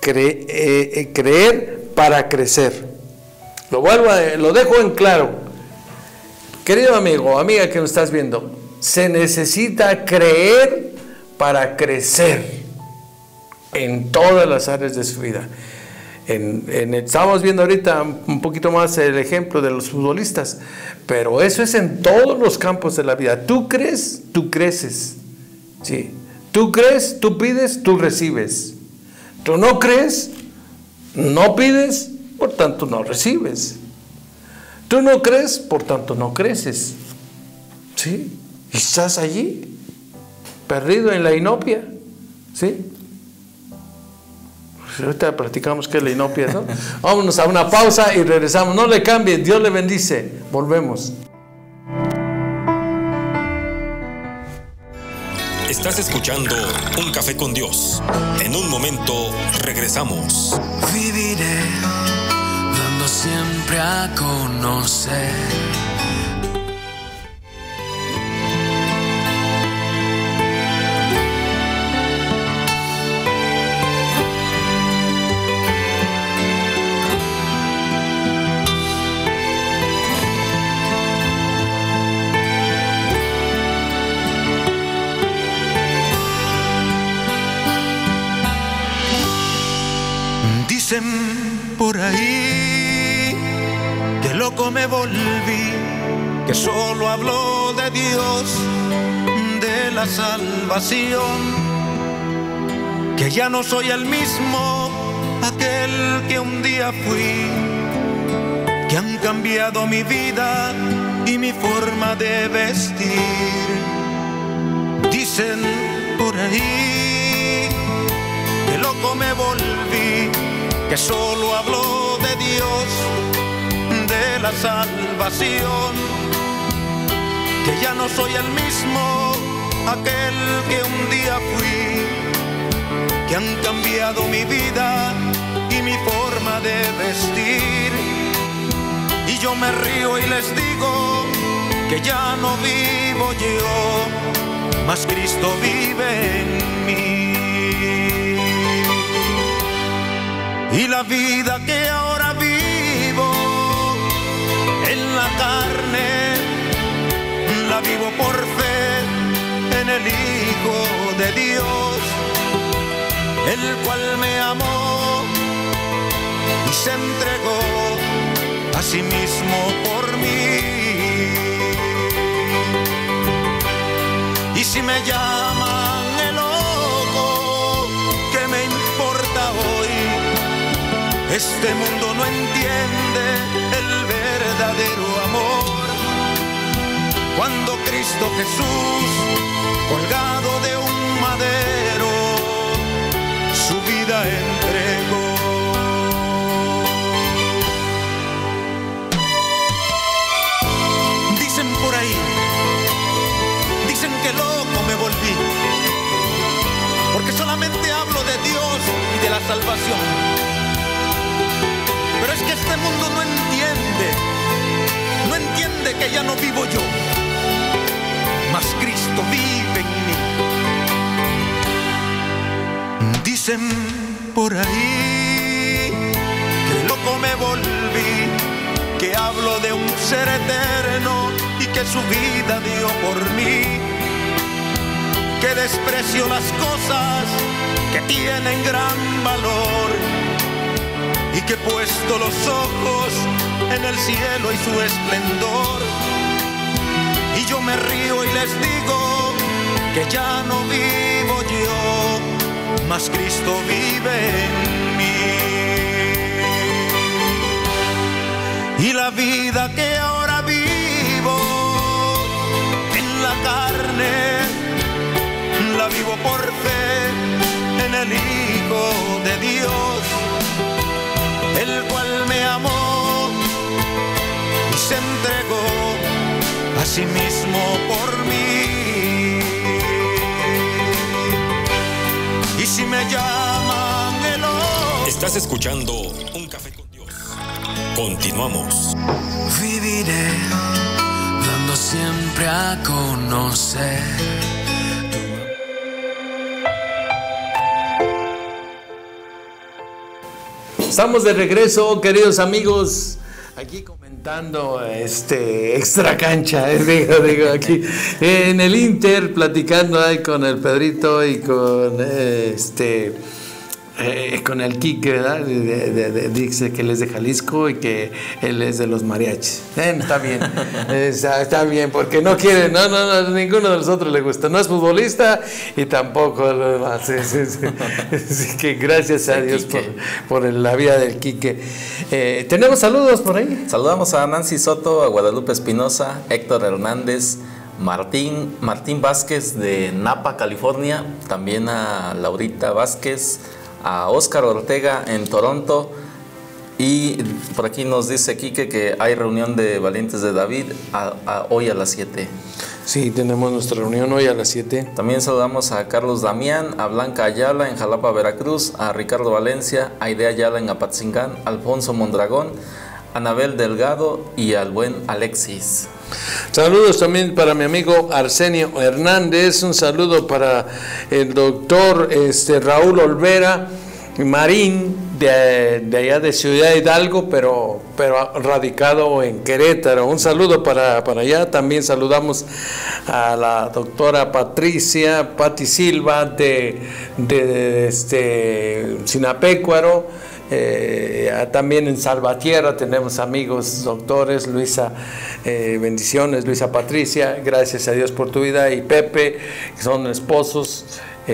Speaker 3: creer para crecer. Lo dejo en claro. Querido amigo, amiga que nos estás viendo, se necesita creer para crecer en todas las áreas de su vida. Estamos viendo ahorita un poquito más el ejemplo de los futbolistas, pero eso es en todos los campos de la vida. Tú crees, tú creces. ¿Sí? Tú crees, tú pides, tú recibes. Tú no crees, no pides, por tanto no recibes. Tú no crees, por tanto no creces. ¿Sí? Y estás allí, perdido en la inopia. ¿Sí? Pues ahorita platicamos qué es la inopia, ¿no? Vámonos a una pausa y regresamos. No le cambie, Dios le bendice. Volvemos.
Speaker 1: Estás escuchando Un Café con Dios. En un momento regresamos.
Speaker 2: Viviré dando siempre a conocer. Dicen por ahí que loco me volví, que solo hablo de Dios, de la salvación, que ya no soy el mismo, aquel que un día fui, que han cambiado mi vida y mi forma de vestir. Dicen por ahí que loco me volví, que solo hablo de Dios, de la salvación, que ya no soy el mismo, aquel que un día fui, que han cambiado mi vida y mi forma de vestir. Y yo me río y les digo que ya no vivo yo, mas Cristo vive en mí. Y la vida que ahora vivo en la carne, la vivo por fe en el Hijo de Dios, el cual me amó y se entregó a sí mismo por mí. Y si me llaman el loco, ¿qué me importa hoy? Este mundo no entiende el verdadero amor. Cuando Cristo Jesús, colgado de un madero, entrego. Dicen por ahí, dicen que loco me volví, porque solamente hablo de Dios y de la salvación. Pero es que este mundo no entiende que ya no vivo yo, mas Cristo vive en mí. Dicen por ahí que loco me volví, que hablo de un ser eterno y que su vida dio por mí, que desprecio las cosas que tienen gran valor y que he puesto los ojos en el cielo y su esplendor. Y yo me río y les digo que ya no vivo yo, mas Cristo vive en mí. Y la vida que ahora vivo en la carne, la vivo por fe en el Hijo de Dios, el cual me amó y se entregó a sí mismo por mí. Y si me llaman el hombre.
Speaker 1: Estás escuchando Un Café con Dios. Continuamos.
Speaker 5: Viviré dando siempre a conocer.
Speaker 3: Estamos de regreso, queridos amigos, aquí comentando extra cancha, digo aquí en el Inter, platicando ahí con el Pedrito y con con el Quique, ¿verdad? Dice que él es de Jalisco y que él es de los mariachis. Está bien, está bien, porque no quiere, no, ninguno de los otros le gusta. No es futbolista y tampoco lo demás. Así que gracias a Dios por la vida del Quique. ¿Tenemos saludos por ahí?
Speaker 4: Saludamos a Nancy Soto, a Guadalupe Espinosa, Héctor Hernández, Martín Vázquez de Napa, California, también a Laurita Vázquez, a Óscar Ortega en Toronto, y por aquí nos dice Quique que hay reunión de Valientes de David hoy a las 7.
Speaker 3: Sí, tenemos nuestra reunión hoy a las 7.
Speaker 4: También saludamos a Carlos Damián, a Blanca Ayala en Jalapa, Veracruz, a Ricardo Valencia, a Aide Ayala en Apatzingán, Alfonso Mondragón, a Anabel Delgado y al buen Alexis.
Speaker 3: Saludos también para mi amigo Arsenio Hernández, un saludo para el doctor Raúl Olvera Marín, de allá de Ciudad Hidalgo, pero radicado en Querétaro. Un saludo para allá. También saludamos a la doctora Pati Silva de Sinapecuaro. También en Salvatierra tenemos amigos doctores, Luisa, bendiciones, Luisa Patricia, gracias a Dios por tu vida, y Pepe, que son esposos,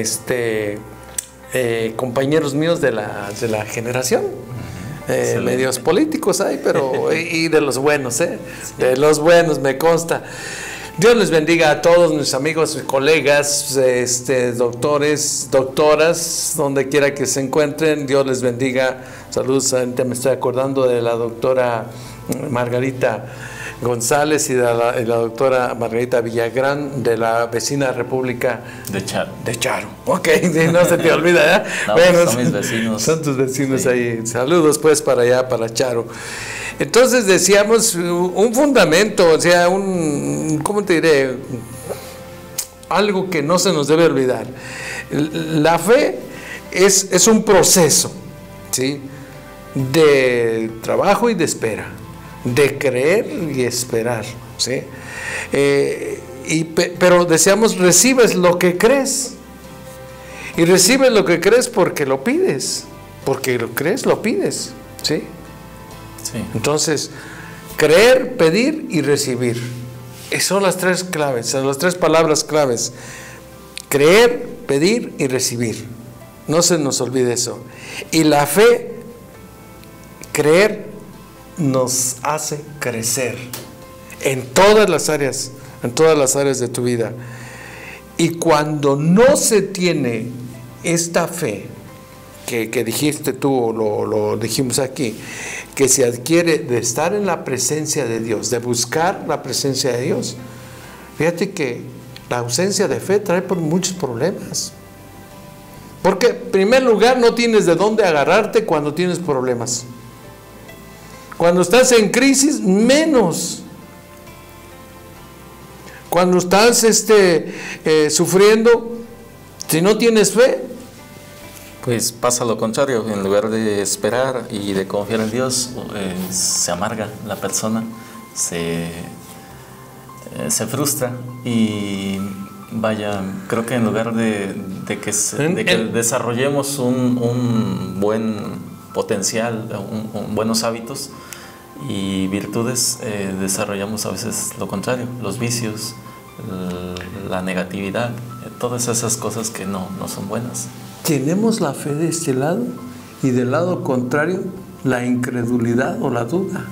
Speaker 3: compañeros míos de la generación. Medios políticos hay, pero y de los buenos, de los buenos, me consta. Dios les bendiga a todos mis amigos y colegas, doctores, doctoras, donde quiera que se encuentren. Dios les bendiga. Saludos, ahorita me estoy acordando de la doctora Margarita González y de la doctora Margarita Villagrán, de la vecina República de Charo. Ok, no se te olvida,
Speaker 4: No,
Speaker 3: bueno,
Speaker 4: son mis vecinos.
Speaker 3: Son tus vecinos, sí. Ahí. Saludos pues para allá, para Charo. Entonces decíamos un fundamento, o sea, ¿cómo te diré? Algo que no se nos debe olvidar. La fe es un proceso, ¿sí? De trabajo y de espera, de creer y esperar, ¿sí? Pero decíamos, recibes lo que crees, y recibes lo que crees porque lo pides, porque lo crees, lo pides, ¿sí? Sí. Entonces, creer, pedir y recibir. Esas son las tres claves, son las tres palabras claves. Creer, pedir y recibir. No se nos olvide eso. Y la fe, creer, nos hace crecer en todas las áreas de tu vida. Y cuando no se tiene esta fe, que dijiste tú, lo dijimos aquí, que se adquiere de estar en la presencia de Dios, de buscar la presencia de Dios. Fíjate que la ausencia de fe trae por muchos problemas. Porque, en primer lugar, no tienes de dónde agarrarte cuando tienes problemas. Cuando estás en crisis, menos. Cuando estás sufriendo, si no tienes fe,
Speaker 4: pues pasa lo contrario. En lugar de esperar y de confiar en Dios, se amarga la persona, se frustra y vaya, creo que en lugar de que desarrollemos un buen potencial, buenos hábitos y virtudes, desarrollamos a veces lo contrario, los vicios, la negatividad, todas esas cosas que no son buenas.
Speaker 3: Tenemos la fe de este lado y del lado contrario la incredulidad o la duda.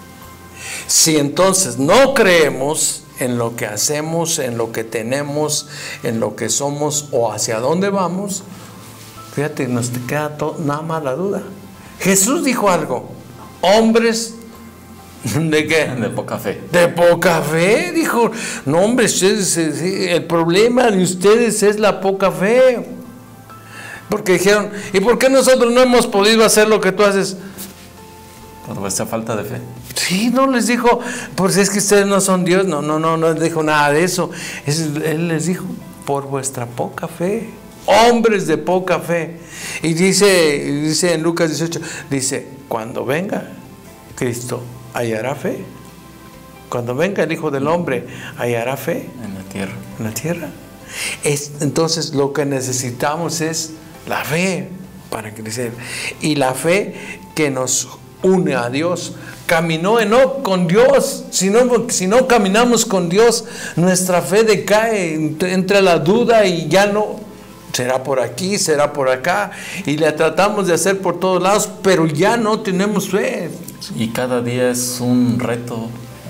Speaker 3: Si entonces no creemos en lo que hacemos, en lo que tenemos, en lo que somos o hacia dónde vamos, fíjate, nos queda nada más la duda. Jesús dijo algo: hombres ¿de qué?
Speaker 4: De poca fe.
Speaker 3: De poca fe, dijo. No, hombre, ustedes, el problema de ustedes es la poca fe. Porque dijeron, ¿y por qué nosotros no hemos podido hacer lo que tú haces?
Speaker 4: Por vuestra falta de fe.
Speaker 3: Sí, no les dijo, pues es que ustedes no son Dios. No les dijo nada de eso. Él les dijo, por vuestra poca fe. Hombres de poca fe. Y dice en Lucas 18, dice, cuando venga Cristo, ¿hallará fe? Cuando venga el Hijo del Hombre, ¿hallará fe?
Speaker 4: En la tierra.
Speaker 3: En la tierra. Entonces lo que necesitamos es la fe para crecer. Y la fe que nos une a Dios. Caminó Enoc con Dios. Si no caminamos con Dios, nuestra fe decae, entra la duda y ya no. Será por aquí, será por acá. Y la tratamos de hacer por todos lados, pero ya no tenemos fe.
Speaker 4: Y cada día es un reto,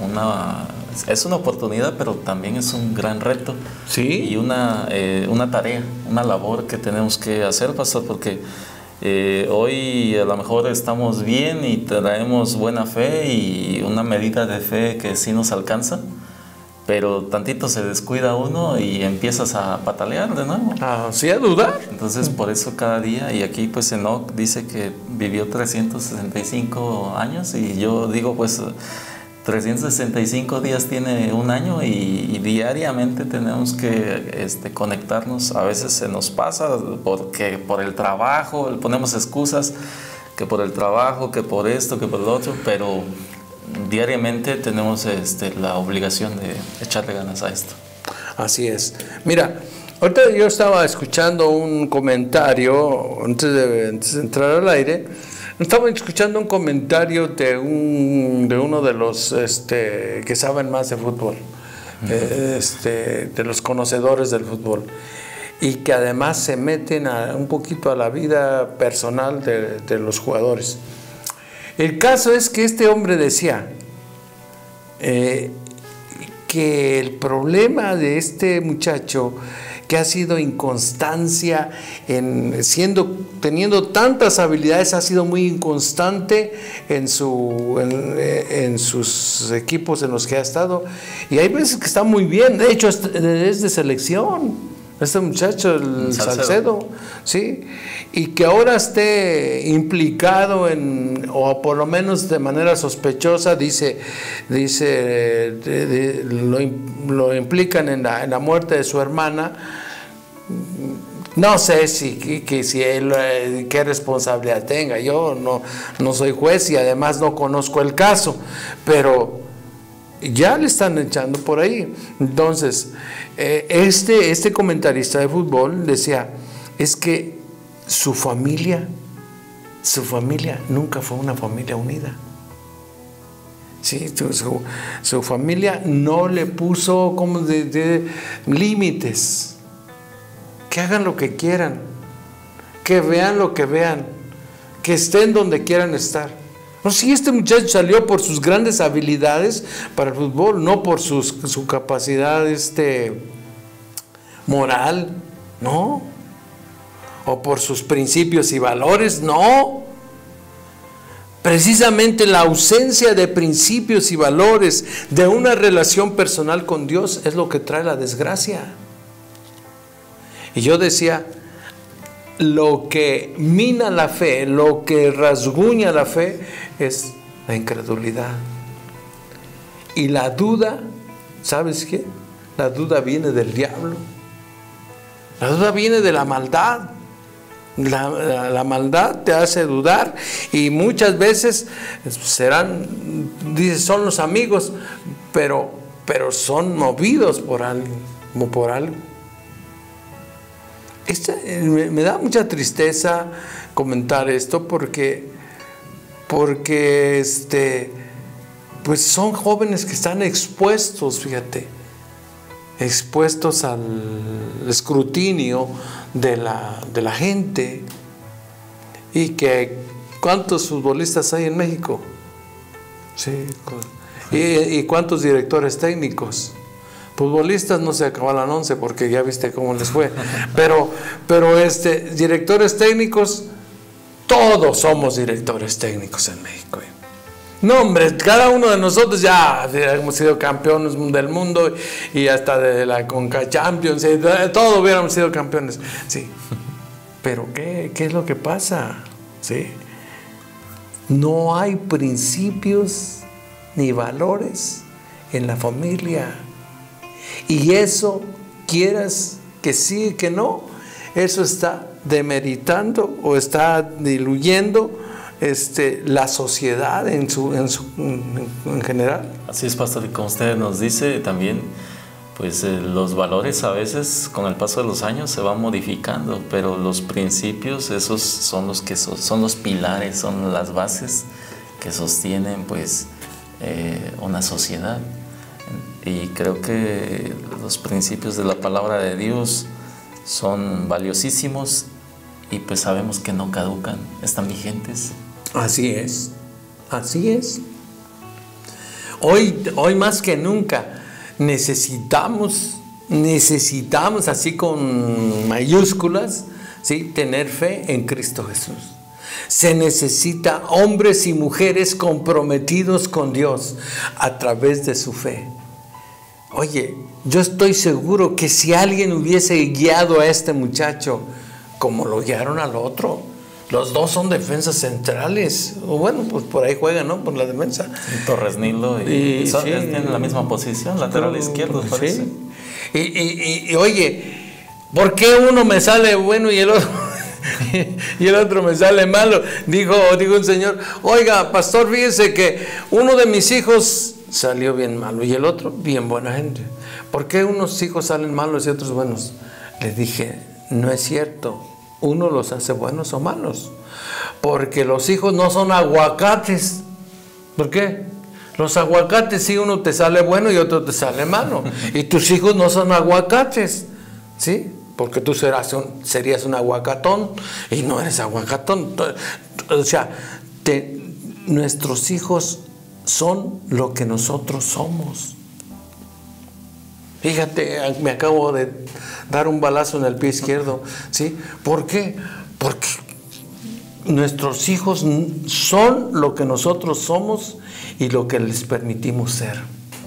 Speaker 4: es una oportunidad, pero también es un gran reto.
Speaker 3: Sí.
Speaker 4: Y una tarea, una labor que tenemos que hacer, pastor, porque hoy a lo mejor estamos bien y traemos buena fe y una medida de fe que sí nos alcanza, pero tantito se descuida uno y empiezas a patalear de nuevo.
Speaker 3: Sí, a dudar.
Speaker 4: Entonces, por eso cada día, y aquí pues Enoc dice que vivió 365 años, y yo digo pues 365 días tiene un año, y diariamente tenemos que conectarnos. A veces se nos pasa porque por el trabajo, ponemos excusas, que por el trabajo, que por esto, que por lo otro, pero diariamente tenemos la obligación de echarle ganas a esto.
Speaker 3: Así es. Mira, ahorita yo estaba escuchando un comentario, antes de entrar al aire, estaba escuchando un comentario de uno de los que saben más de fútbol, de los conocedores del fútbol, y que además se meten un poquito a la vida personal de los jugadores. El caso es que este hombre decía que el problema de este muchacho, que ha sido inconstancia teniendo tantas habilidades, ha sido muy inconstante en sus equipos en los que ha estado, y hay veces que está muy bien, de hecho es de selección. Este muchacho, el Salcedo, ¿sí? Y que ahora esté implicado o por lo menos de manera sospechosa, lo implican en la muerte de su hermana. No sé si él qué responsabilidad tenga. Yo no soy juez y además no conozco el caso, pero ya le están echando por ahí. Entonces, este comentarista de fútbol decía, es que su familia nunca fue una familia unida. Sí, su familia no le puso como límites. Que hagan lo que quieran, que vean lo que vean, que estén donde quieran estar. No, si este muchacho salió por sus grandes habilidades para el fútbol, no por su capacidad moral, no. o por sus principios y valores, no. Precisamente la ausencia de principios y valores, de una relación personal con Dios, es lo que trae la desgracia. Y yo decía, lo que mina la fe, lo que rasguña la fe, es la incredulidad. Y la duda, ¿sabes qué? La duda viene del diablo. La duda viene de la maldad. La maldad te hace dudar, y muchas veces dices, son los amigos, pero son movidos por alguien, como por algo. Me da mucha tristeza comentar esto porque pues son jóvenes que están expuestos, fíjate, expuestos al escrutinio de la gente. Y que ¿cuántos futbolistas hay en México? Sí. ¿Y cuántos directores técnicos? Futbolistas no se acaban 11 porque ya viste cómo les fue. Pero directores técnicos, todos somos directores técnicos en México. No, hombre, cada uno de nosotros ya hemos sido campeones del mundo y hasta de la Conca Champions, todos hubiéramos sido campeones. Sí. Pero ¿qué es lo que pasa? ¿Sí? No hay principios ni valores en la familia. Y eso, quieras que sí, que no, eso está demeritando o está diluyendo la sociedad en general.
Speaker 4: Así es, pastor, y como usted nos dice también, pues los valores a veces con el paso de los años se van modificando, pero los principios, esos son los que son los pilares, son las bases que sostienen pues una sociedad. Y creo que los principios de la palabra de Dios son valiosísimos y pues sabemos que no caducan, están vigentes.
Speaker 3: Así es, así es. Hoy más que nunca necesitamos así con mayúsculas, ¿sí?, tener fe en Cristo Jesús. Se necesita hombres y mujeres comprometidos con Dios a través de su fe. Oye, yo estoy seguro que si alguien hubiese guiado a este muchacho como lo guiaron al otro, los dos son defensas centrales, o bueno, pues por ahí juegan, ¿no?, por la defensa.
Speaker 4: Torres Nilo y sí, tienen la misma posición, lateral izquierdo, parece.
Speaker 3: Sí. Y oye, ¿por qué uno me sale bueno y el otro me sale malo? Dijo un señor, oiga, pastor, fíjese que uno de mis hijos salió bien malo y el otro bien buena gente. ¿Por qué unos hijos salen malos y otros buenos? Le dije, no es cierto. Uno los hace buenos o malos, porque los hijos no son aguacates. ¿Por qué? Los aguacates, sí, uno te sale bueno y otro te sale malo, y tus hijos no son aguacates, ¿sí? Porque tú serías un aguacatón y no eres aguacatón. O sea, nuestros hijos son lo que nosotros somos. Fíjate, me acabo de dar un balazo en el pie izquierdo, ¿sí? ¿Por qué? Porque nuestros hijos son lo que nosotros somos y lo que les permitimos ser.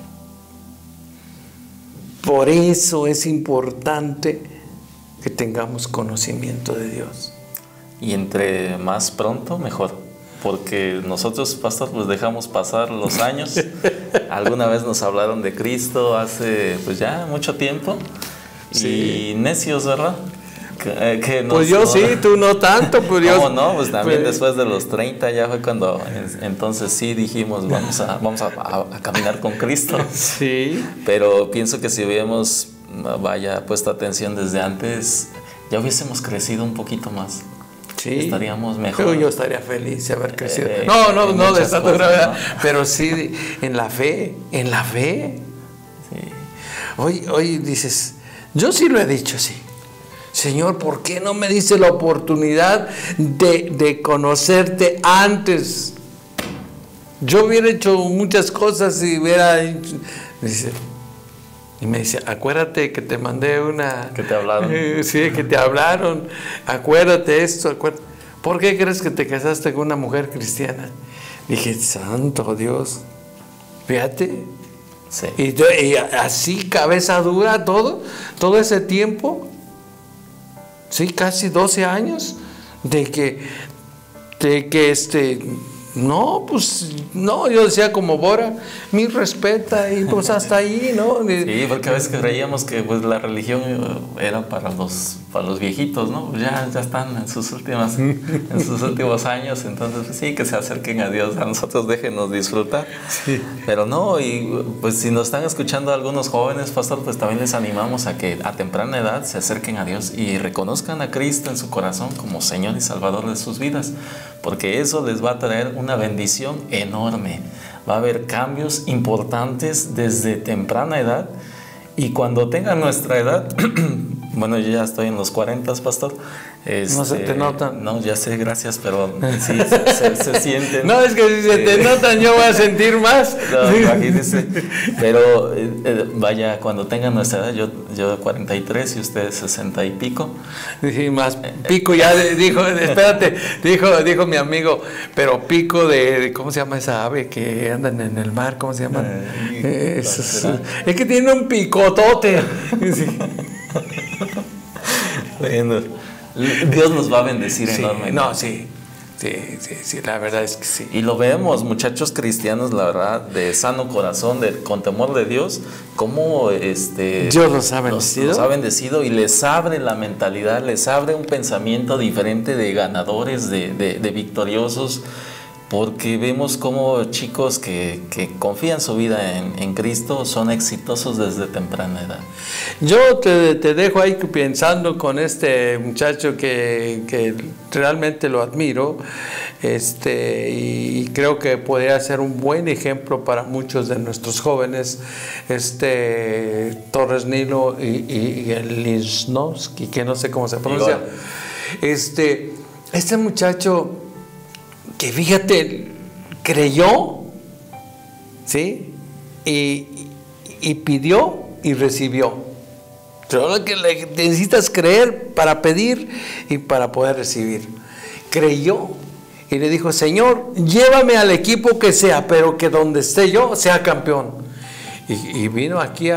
Speaker 3: Por eso es importante que tengamos conocimiento de Dios.
Speaker 4: Y entre más pronto, mejor. Porque nosotros, pastor, pues dejamos pasar los años. Alguna vez nos hablaron de Cristo hace pues ya mucho tiempo. Sí. Y necios, ¿verdad?
Speaker 3: Pues yo sí, tú no tanto. Pues
Speaker 4: ¿cómo no? Pues también después de los 30 ya fue cuando entonces sí dijimos vamos a caminar con Cristo.
Speaker 3: Sí.
Speaker 4: Pero pienso que si hubiéramos puesto atención desde antes, ya hubiésemos crecido un poquito más. Sí, estaríamos mejor.
Speaker 3: Pero yo estaría feliz de haber crecido. No de esta gravedad, ¿no? Pero sí en la fe. Sí. Hoy dices, yo sí lo he dicho así. Señor, ¿por qué no me diste la oportunidad de conocerte antes? Yo hubiera hecho muchas cosas y hubiera... Dice, Y me dice, acuérdate que te mandé una...
Speaker 4: Que te hablaron.
Speaker 3: Sí, que te hablaron. Acuérdate esto, acuérdate. ¿Por qué crees que te casaste con una mujer cristiana? Dije, santo Dios. Fíjate.
Speaker 4: Sí.
Speaker 3: Y así, cabeza dura, todo ese tiempo. Sí, casi 12 años. De que no, pues, no, yo decía como Bora, mi respeta y pues hasta ahí, ¿no?
Speaker 4: Sí, porque a veces creíamos que pues la religión era para los viejitos, ¿no? Ya están en sus últimos años, entonces pues, sí, que se acerquen a Dios, a nosotros déjenos disfrutar.
Speaker 3: Sí.
Speaker 4: Pero no, y pues si nos están escuchando algunos jóvenes, pastor, pues también les animamos a que a temprana edad se acerquen a Dios y reconozcan a Cristo en su corazón como Señor y Salvador de sus vidas, porque eso les va a traer una bendición enorme. Va a haber cambios importantes desde temprana edad, y cuando tengan nuestra edad, bueno, yo ya estoy en los 40, pastor.
Speaker 3: No se te notan.
Speaker 4: No, ya sé, gracias, pero sí, se sienten.
Speaker 3: No, es que si se te notan yo voy a sentir más.
Speaker 4: No, imagínese. Pero vaya, cuando tengan nuestra edad, yo 43 y ustedes 60 y pico.
Speaker 3: Sí, más pico ya dijo, espérate, dijo mi amigo, pero pico de ¿cómo se llama esa ave que andan en el mar? ¿Cómo se llama? Es que tiene un picotote. Sí.
Speaker 4: Bueno, Dios nos va a bendecir
Speaker 3: Sí,
Speaker 4: enormemente.
Speaker 3: no, sí, la verdad es que sí.
Speaker 4: Y lo vemos, muchachos cristianos, la verdad, de sano corazón, con temor de Dios, cómo
Speaker 3: Dios los ha bendecido.
Speaker 4: Los ha bendecido y les abre la mentalidad, les abre un pensamiento diferente de ganadores, de victoriosos, porque vemos cómo chicos que confían su vida en Cristo son exitosos desde temprana edad.
Speaker 3: Yo te dejo ahí pensando con este muchacho que realmente lo admiro, y creo que podría ser un buen ejemplo para muchos de nuestros jóvenes, Torres Nilo y el Lisnowski, que no sé cómo se pronuncia. Este muchacho que, fíjate, creyó, ¿sí? Y pidió y recibió. Solo que necesitas creer para pedir y para poder recibir. Creyó y le dijo, Señor, llévame al equipo que sea, pero que donde esté yo sea campeón. Y vino aquí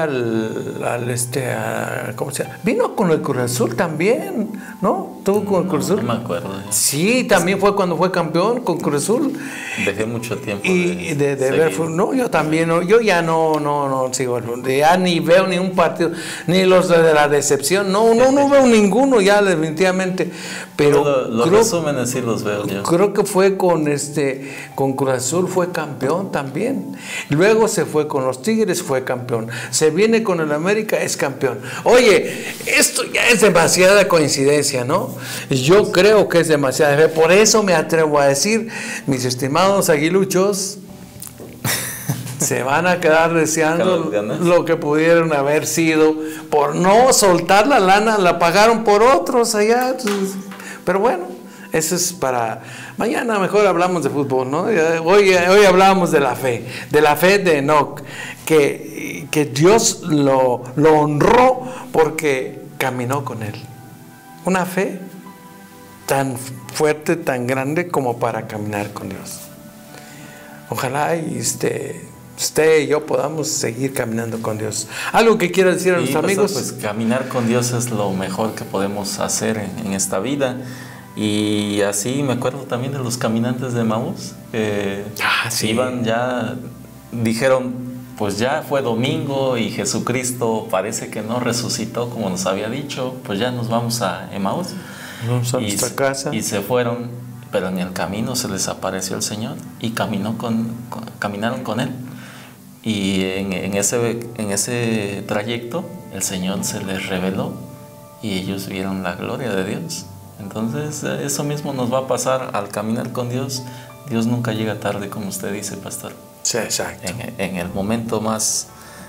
Speaker 3: ¿cómo se llama? Vino con el Cruz Azul también, ¿no? ¿Tuvo con el Cruz Azul?
Speaker 4: No me acuerdo.
Speaker 3: Sí, también fue cuando fue campeón con Cruz Azul.
Speaker 4: Dejé mucho tiempo
Speaker 3: Y de ver, no, yo también, no, yo ya no sigo, ya ni veo ni un partido, ni los de la decepción, no veo ninguno ya definitivamente, pero
Speaker 4: los resúmenes sí los veo yo.
Speaker 3: Creo que fue con Cruz Azul, fue campeón también, luego se fue con los Tigres, fue campeón, se viene con el América, es campeón. Oye, esto ya es demasiada coincidencia, ¿no? Yo creo que es demasiada, por eso me atrevo a decir, mis estimados aguiluchos, se van a quedar deseando lo que pudieron haber sido por no soltar la lana, la pagaron por otros allá. Pero bueno, eso es para mañana. Mejor hablamos de fútbol, ¿no? Hoy hablábamos de la fe de Enoc, que Dios lo honró porque caminó con él. Una fe tan fuerte, tan grande como para caminar con Dios. Ojalá y usted y yo podamos seguir caminando con Dios. ¿Algo que quiera decir a nuestros amigos?
Speaker 4: Pues caminar con Dios es lo mejor que podemos hacer en esta vida. Y así me acuerdo también de los caminantes de Emaús.
Speaker 3: Sí.
Speaker 4: Iban ya, dijeron, pues ya fue domingo y Jesucristo parece que no resucitó como nos había dicho, pues ya nos vamos a Emaús.
Speaker 3: Vamos a nuestra casa.
Speaker 4: Y se fueron, pero en el camino se les apareció el Señor y caminaron con Él. Y en ese trayecto el Señor se les reveló y ellos vieron la gloria de Dios. Entonces eso mismo nos va a pasar al caminar con Dios. Dios nunca llega tarde, como usted dice, pastor.
Speaker 3: Sí, exacto.
Speaker 4: En el momento más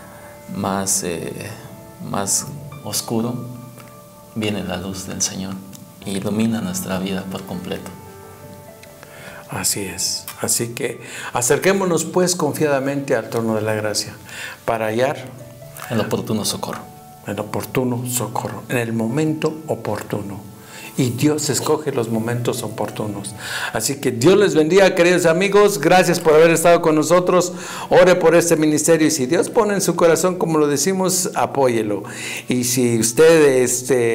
Speaker 4: oscuro viene la luz del Señor y ilumina nuestra vida por completo.
Speaker 3: Así es. Así que acerquémonos pues confiadamente al trono de la gracia para hallar
Speaker 4: El oportuno socorro.
Speaker 3: El oportuno socorro, en el momento oportuno. Y Dios escoge los momentos oportunos. Así que Dios les bendiga, queridos amigos. Gracias por haber estado con nosotros. Ore por este ministerio. Y si Dios pone en su corazón, como lo decimos, apóyelo. Y si usted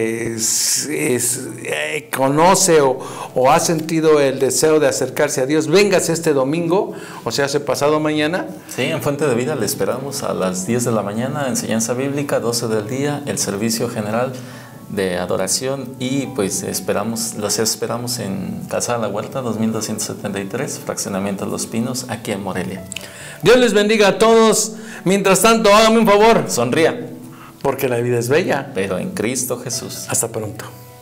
Speaker 3: conoce o ha sentido el deseo de acercarse a Dios, véngase este domingo, o sea, hace pasado mañana.
Speaker 4: Sí, en Fuente de Vida le esperamos a las 10 de la mañana, enseñanza bíblica, 12 del día, el servicio general de adoración, y pues los esperamos en Casa de la Huerta 2273, fraccionamiento Los Pinos, aquí en Morelia.
Speaker 3: Dios les bendiga a todos. Mientras tanto, hágame un favor,
Speaker 4: Sonría,
Speaker 3: porque la vida es bella,
Speaker 4: pero en Cristo Jesús.
Speaker 3: hasta pronto.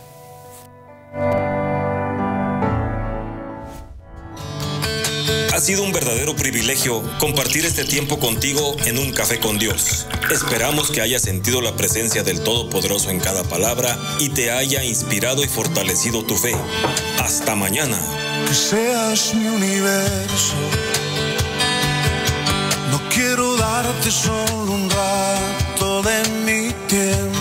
Speaker 1: Ha sido un verdadero privilegio compartir este tiempo contigo en Un Café con Dios. Esperamos que hayas sentido la presencia del Todopoderoso en cada palabra y te haya inspirado y fortalecido tu fe. Hasta mañana.
Speaker 2: Que seas mi universo. No quiero darte solo un rato de mi tiempo.